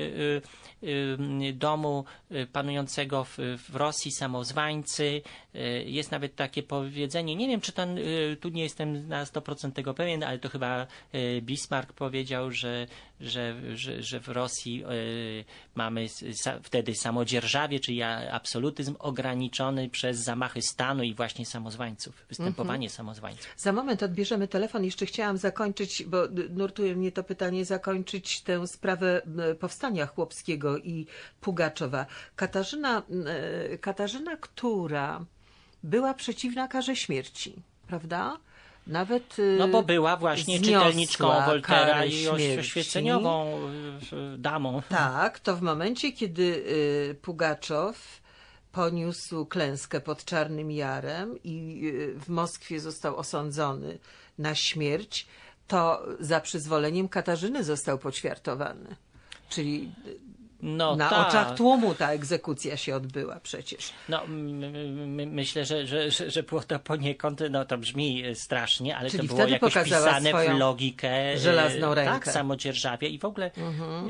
domu panującego w, w Rosji, samozwańcy. Jest nawet takie powiedzenie, nie wiem, czy to, tu nie jestem na sto procent tego pewien, ale to chyba Bismarck powiedział, że, że, że, że w Rosji mamy wtedy samodzierżawie, czyli absolutyzm ograniczony przez zamachy stanu i właśnie samozwańców, występowanie mm-hmm. samozwańców. Za moment odbierzemy telefon. Jeszcze chciałam zakończyć, bo nurtuje mnie to pytanie, zakończyć tę sprawę powstania chłopskiego i Pugaczowa. Katarzyna, Katarzyna, która była przeciwna karze śmierci, prawda? Nawet no bo była właśnie czytelniczką Woltera i oświeceniową damą. Tak, to w momencie, kiedy Pugaczow poniósł klęskę pod Czarnym Jarem i w Moskwie został osądzony na śmierć, to za przyzwoleniem Katarzyny został poćwiartowany. Czyli no, na ta. oczach tłumu ta egzekucja się odbyła przecież. No, my, myślę, że, że, że, że było to poniekąd, no to brzmi strasznie, ale Czyli to było jakoś pisane w logikę, żelazną rękę. Tak, samodzierżawia i w ogóle mhm.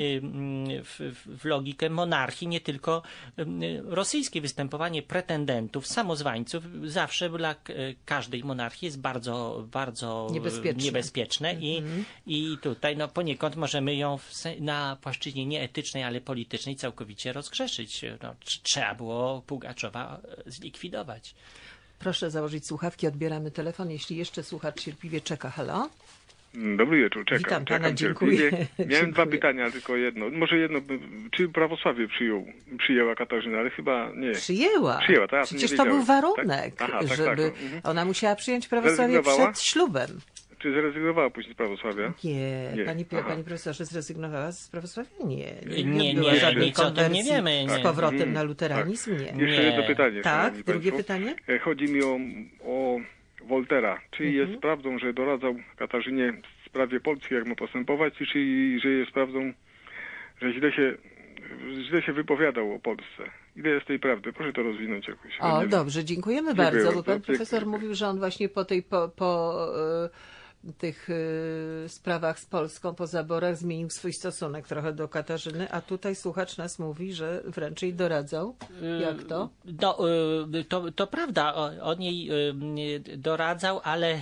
w, w logikę monarchii, nie tylko rosyjskie występowanie pretendentów, samozwańców, zawsze dla każdej monarchii jest bardzo, bardzo niebezpieczne, niebezpieczne mhm. i, i tutaj no, poniekąd możemy ją w, na płaszczyźnie nieetycznej, ale politycznej całkowicie rozgrzeszyć. No, trzeba było Pugaczowa zlikwidować. Proszę założyć słuchawki, odbieramy telefon, jeśli jeszcze słuchacz cierpliwie czeka. Halo? Dobry wieczór, czekam. Witam czekam pana, dziękuję. Miałem dziękuję. dwa pytania, tylko jedno. Może jedno, czy prawosławie przyjął, przyjęła Katarzyna, ale chyba nie. Przyjęła. Przyjęła, tak? Przecież to był warunek, tak? Aha, tak, żeby tak, mhm. ona musiała przyjąć prawosławie przed ślubem. Czy zrezygnowała później z prawosławia? Nie, nie. Pani, pani profesorze zrezygnowała z prawosławia? Nie. Nie, nie, nie, żadnej nic o tym nie wiemy. Z powrotem hmm, na luteranizm? Tak. Nie. Jeszcze jedno pytanie. Tak, drugie Państwo. pytanie? Chodzi mi o, o Woltera. Czy mhm. jest prawdą, że doradzał Katarzynie w sprawie Polski, jak ma postępować, czy że jest prawdą, że źle się, źle się wypowiadał o Polsce? Ile jest tej prawdy? Proszę to rozwinąć jakoś. O, nie dobrze, dziękujemy Dziękuję bardzo, bardzo. bo pan profesor mówił, że on właśnie po tej, po, po y, tych y, sprawach z Polską, po zaborach zmienił swój stosunek trochę do Katarzyny, a tutaj słuchacz nas mówi, że wręcz jej doradzał. Jak to? No, to, to prawda, on jej doradzał, ale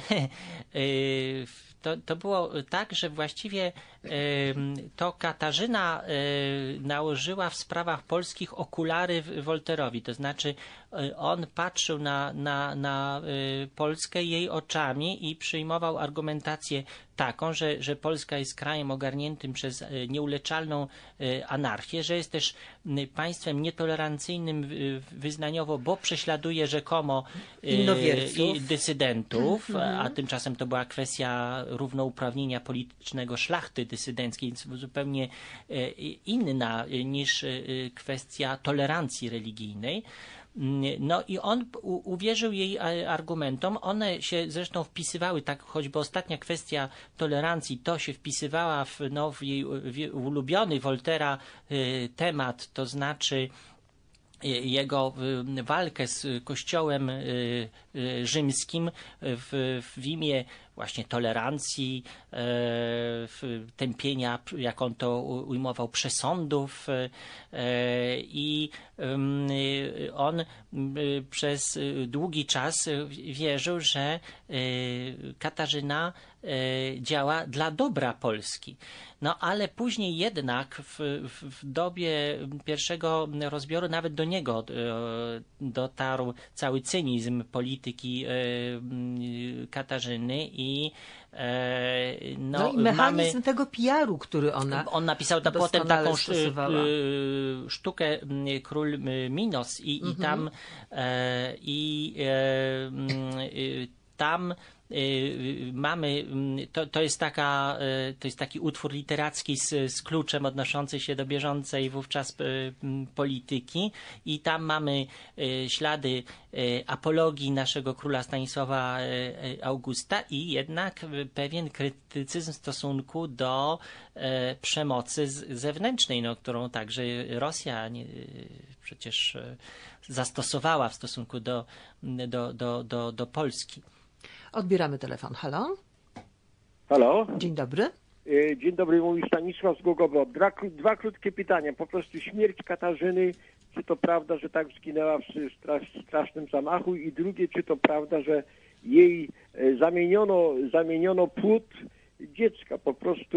to, to było tak, że właściwie to Katarzyna nałożyła w sprawach polskich okulary Wolterowi. To znaczy on patrzył na, na, na Polskę jej oczami i przyjmował argumentację taką, że, że Polska jest krajem ogarniętym przez nieuleczalną anarchię, że jest też państwem nietolerancyjnym wyznaniowo, bo prześladuje rzekomo i dysydentów, mhm. a tymczasem to była kwestia równouprawnienia politycznego szlachty dysydenckiej, zupełnie inna niż kwestia tolerancji religijnej. No i on u, uwierzył jej argumentom. One się zresztą wpisywały, tak choćby ostatnia kwestia tolerancji, to się wpisywała w, no, w jej w ulubiony Woltera y, temat, to znaczy jego walkę z kościołem rzymskim w, w imię właśnie tolerancji, tępienia, jak on to ujmował, przesądów i on przez długi czas wierzył, że Katarzyna działa dla dobra Polski. No ale później jednak w, w, w dobie pierwszego rozbioru nawet do niego dotarł cały cynizm polityki Katarzyny i no, no i mechanizm mamy, tego P R u, który ona on napisał ta, potem taką sztukę Król Minos i, mhm. i tam i tam mamy, to, to jest taka, to jest taki utwór literacki z, z kluczem odnoszący się do bieżącej wówczas polityki i tam mamy ślady apologii naszego króla Stanisława Augusta i jednak pewien krytycyzm w stosunku do przemocy zewnętrznej, no, którą także Rosja nie, przecież zastosowała w stosunku do, do, do, do, do Polski. Odbieramy telefon. Halo? Halo? Dzień dobry. Dzień dobry, mówi Stanisław z Głogowa. Dwa, dwa krótkie pytania. Po prostu śmierć Katarzyny, czy to prawda, że tak zginęła w strasz, strasznym zamachu? I drugie, czy to prawda, że jej zamieniono, zamieniono płód dziecka? Po prostu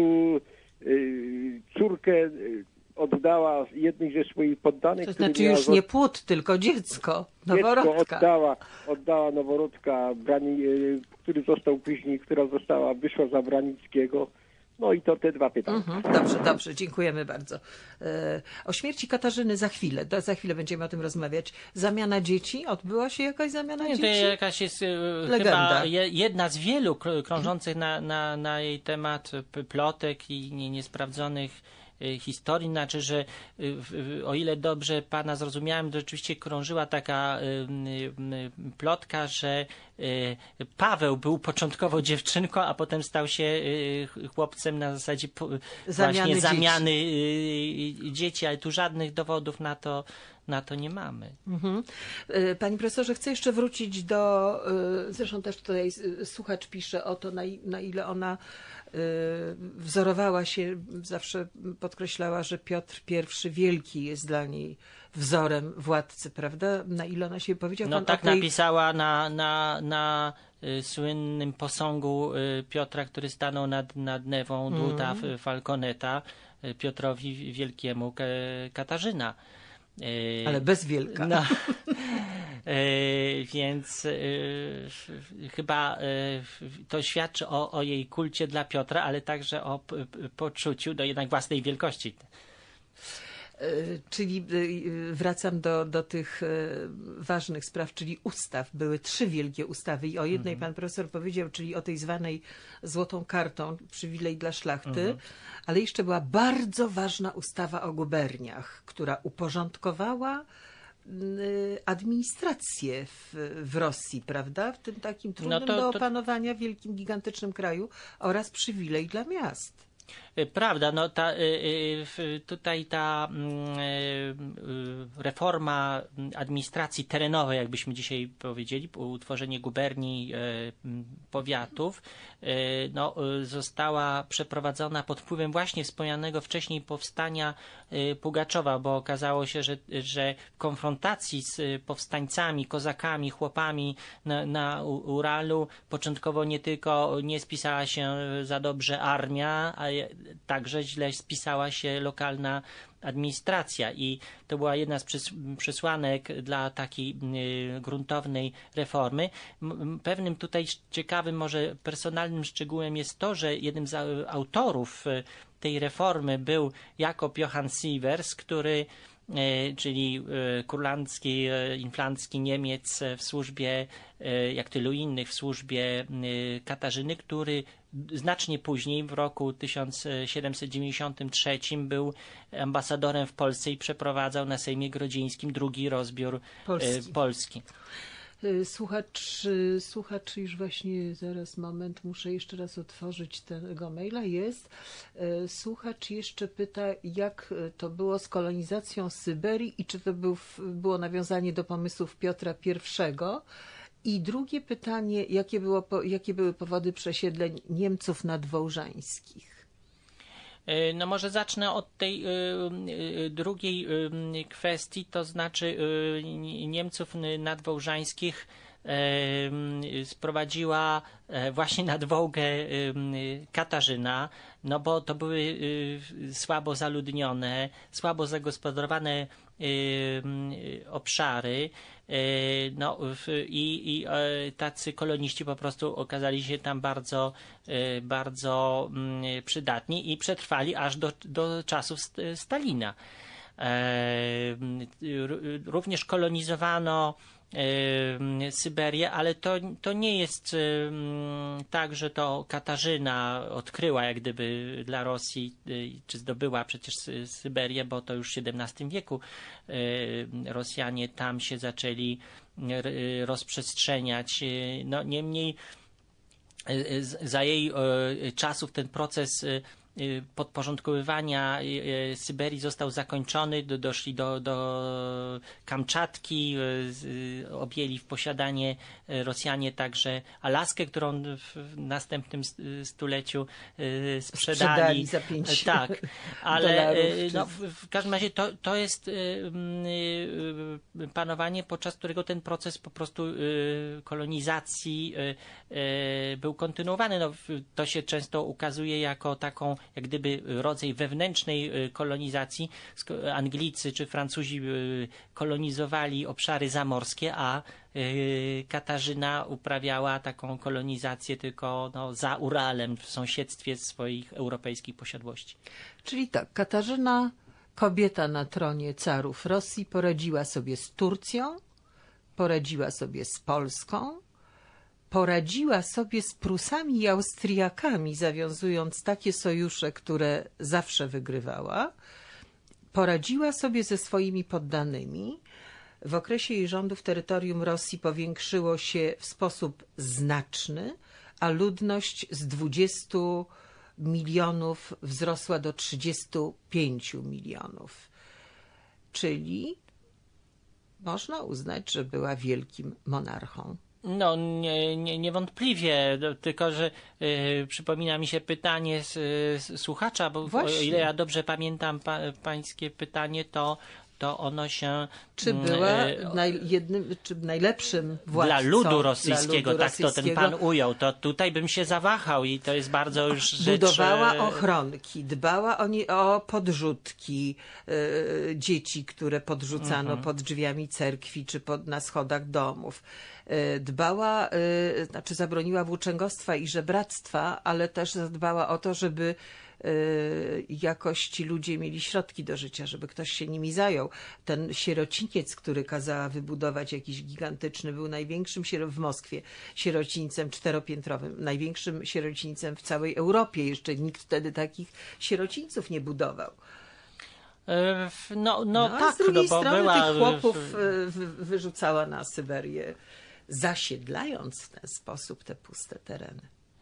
y, córkę oddała jednej ze swoich poddanych. To znaczy już miała... nie płód, tylko dziecko, noworodka. Dziecko oddała, oddała noworodka, Brani, który został później, która została, wyszła za Branickiego. No i to te dwa pytania. Mhm, dobrze, dobrze, dziękujemy bardzo. E, o śmierci Katarzyny za chwilę, do, za chwilę będziemy o tym rozmawiać. Zamiana dzieci? Odbyła się jakaś zamiana nie, dzieci? To jakaś jest Legenda. chyba jedna z wielu krążących na, na, na jej temat plotek i nie, niesprawdzonych historii, znaczy, że o ile dobrze pana zrozumiałem, to rzeczywiście krążyła taka plotka, że Paweł był początkowo dziewczynką, a potem stał się chłopcem na zasadzie zamiany właśnie zamiany dzieci. dzieci, ale tu żadnych dowodów na to na to nie mamy. Mhm. Panie profesorze, chcę jeszcze wrócić do, zresztą też tutaj słuchacz pisze o to, na, na ile ona wzorowała się, zawsze podkreślała, że Piotr Pierwszy Wielki jest dla niej wzorem władcy, prawda? Na ile ona się powiedziała? No tak tej... napisała na, na, na y, słynnym posągu y, Piotra, który stanął nad, nad Newą Dłuta mm. Falconeta, y, Piotrowi Wielkiemu K Katarzyna. Ale bez wielka. No, więc y, chyba y, to świadczy o, o jej kulcie dla Piotra, ale także o p, p, poczuciu do jednak własnej wielkości. Czyli wracam do, do tych ważnych spraw, czyli ustaw. Były trzy wielkie ustawy i o jednej mhm. pan profesor powiedział, czyli o tej zwanej złotą kartą, przywilej dla szlachty, mhm. ale jeszcze była bardzo ważna ustawa o guberniach, która uporządkowała administrację w, w Rosji, prawda? W tym takim trudnym no to, do opanowania to... wielkim, gigantycznym kraju oraz przywilej dla miast. Prawda, no ta, tutaj ta reforma administracji terenowej, jakbyśmy dzisiaj powiedzieli, utworzenie guberni, powiatów, no, została przeprowadzona pod wpływem właśnie wspomnianego wcześniej powstania Pugaczowa, bo okazało się, że, że w konfrontacji z powstańcami, kozakami, chłopami na, na Uralu początkowo nie tylko nie spisała się za dobrze armia, a także źle spisała się lokalna administracja i to była jedna z przesłanek dla takiej y, gruntownej reformy. Pewnym tutaj ciekawym, może personalnym szczegółem jest to, że jednym z autorów tej reformy był Jakob Johann Sievers, który czyli kurlandzki, inflancki Niemiec w służbie, jak tylu innych, w służbie Katarzyny, który znacznie później, w roku tysiąc siedemset dziewięćdziesiątym trzecim był ambasadorem w Polsce i przeprowadzał na Sejmie Grodzińskim drugi rozbiór Polski. Polski. Słuchacz, słuchacz już właśnie, zaraz moment, muszę jeszcze raz otworzyć tego maila, jest. Słuchacz jeszcze pyta, jak to było z kolonizacją Syberii i czy to był, było nawiązanie do pomysłów Piotra Pierwszego. I drugie pytanie, jakie, było, jakie były powody przesiedleń Niemców nadwołżańskich? No może zacznę od tej y, y, drugiej y, kwestii, to znaczy y, Niemców nadwołżańskich y, sprowadziła y, właśnie nad Wołgę y, Katarzyna, no bo to były y, słabo zaludnione, słabo zagospodarowane y, y, obszary. No i, i tacy koloniści po prostu okazali się tam bardzo, bardzo przydatni i przetrwali aż do, do czasów Stalina. Również kolonizowano Syberię, ale to, to nie jest tak, że to Katarzyna odkryła jak gdyby dla Rosji, czy zdobyła przecież Syberię, bo to już w siedemnastym wieku Rosjanie tam się zaczęli rozprzestrzeniać. No, niemniej za jej czasów ten proces podporządkowywania Syberii został zakończony, doszli do, do Kamczatki, objęli w posiadanie Rosjanie także Alaskę, którą w następnym stuleciu sprzedali. Sprzedali za pięć tak, ale dolarów, no, w, w każdym razie to, to jest panowanie, podczas którego ten proces po prostu kolonizacji był kontynuowany. No, to się często ukazuje jako taką jak gdyby rodzaj wewnętrznej kolonizacji. Anglicy czy Francuzi kolonizowali obszary zamorskie, a Katarzyna uprawiała taką kolonizację tylko no, za Uralem, w sąsiedztwie swoich europejskich posiadłości. Czyli tak, Katarzyna, kobieta na tronie carów Rosji, poradziła sobie z Turcją, poradziła sobie z Polską, poradziła sobie z Prusami i Austriakami, zawiązując takie sojusze, które zawsze wygrywała. Poradziła sobie ze swoimi poddanymi. W okresie jej rządów terytorium Rosji powiększyło się w sposób znaczny, a ludność z dwudziestu milionów wzrosła do trzydziestu pięciu milionów. Czyli można uznać, że była wielkim monarchą. No, nie, nie, niewątpliwie, tylko że y, przypomina mi się pytanie z, z słuchacza, bo Właśnie. o ile ja dobrze pamiętam pa, pańskie pytanie, to, to ono się... Czy była naj, jednym, czy najlepszym władcą dla ludu rosyjskiego, dla ludu tak to ten pan ujął, to tutaj bym się zawahał i to jest bardzo już rzecz... Budowała ochronki, dbała o, nie, o podrzutki, y, dzieci, które podrzucano mhm. pod drzwiami cerkwi czy pod, na schodach domów. Y, dbała, y, znaczy zabroniła włóczęgostwa i żebractwa, ale też zadbała o to, żeby jakoś ci ludzie mieli środki do życia, żeby ktoś się nimi zajął. Ten sierociniec, który kazała wybudować jakiś gigantyczny, był największym w Moskwie sierocińcem czteropiętrowym, największym sierocińcem w całej Europie. Jeszcze nikt wtedy takich sierocińców nie budował. No, no, no tak, z drugiej no, bo strony była... tych chłopów wyrzucała na Syberię, zasiedlając w ten sposób te puste tereny.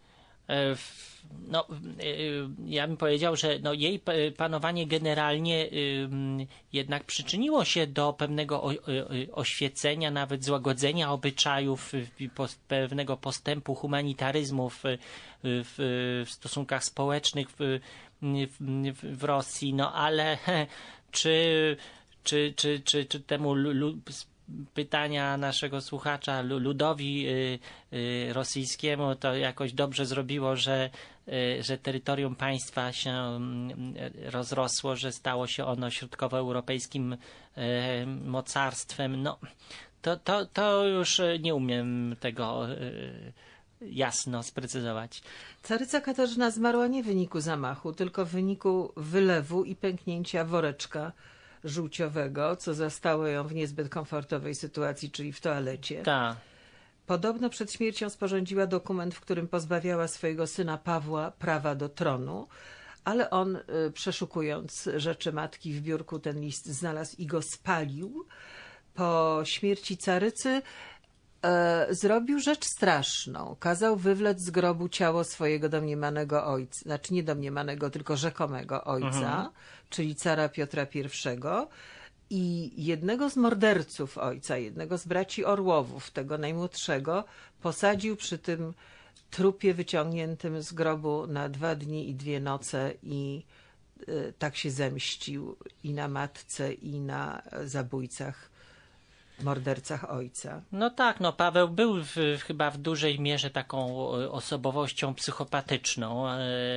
No, ja bym powiedział, że no, jej panowanie generalnie jednak przyczyniło się do pewnego oświecenia, nawet złagodzenia obyczajów, pewnego postępu humanitaryzmu w, w, w stosunkach społecznych w, w, w Rosji. No ale czy, czy, czy, czy, czy temu pytania naszego słuchacza ludowi rosyjskiemu to jakoś dobrze zrobiło, że, że terytorium państwa się rozrosło, że stało się ono środkowoeuropejskim mocarstwem. No, to, to, to już nie umiem tego jasno sprecyzować. Caryca Katarzyna zmarła nie w wyniku zamachu, tylko w wyniku wylewu i pęknięcia woreczka żółciowego, co zastało ją w niezbyt komfortowej sytuacji, czyli w toalecie. Ta. Podobno przed śmiercią sporządziła dokument, w którym pozbawiała swojego syna Pawła prawa do tronu, ale on, przeszukując rzeczy matki w biurku, ten list znalazł i go spalił. Po śmierci carycy e, zrobił rzecz straszną. Kazał wywlec z grobu ciało swojego domniemanego ojca, znaczy nie domniemanego, tylko rzekomego ojca, mhm. czyli cara Piotra Pierwszego, i jednego z morderców ojca, jednego z braci Orłowów, tego najmłodszego, posadził przy tym trupie wyciągniętym z grobu na dwa dni i dwie noce i y, tak się zemścił i na matce, i na zabójcach, mordercach ojca. No tak, no Paweł był w, chyba w dużej mierze taką osobowością psychopatyczną.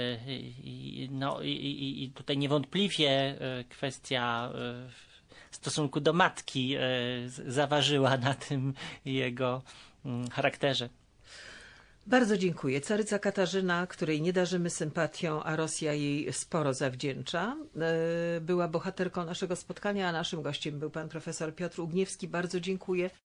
I, no, i, i tutaj niewątpliwie kwestia w stosunku do matki zaważyła na tym jego charakterze. Bardzo dziękuję. Caryca Katarzyna, której nie darzymy sympatią, a Rosja jej sporo zawdzięcza, była bohaterką naszego spotkania, a naszym gościem był pan profesor Piotr Ugniewski. Bardzo dziękuję.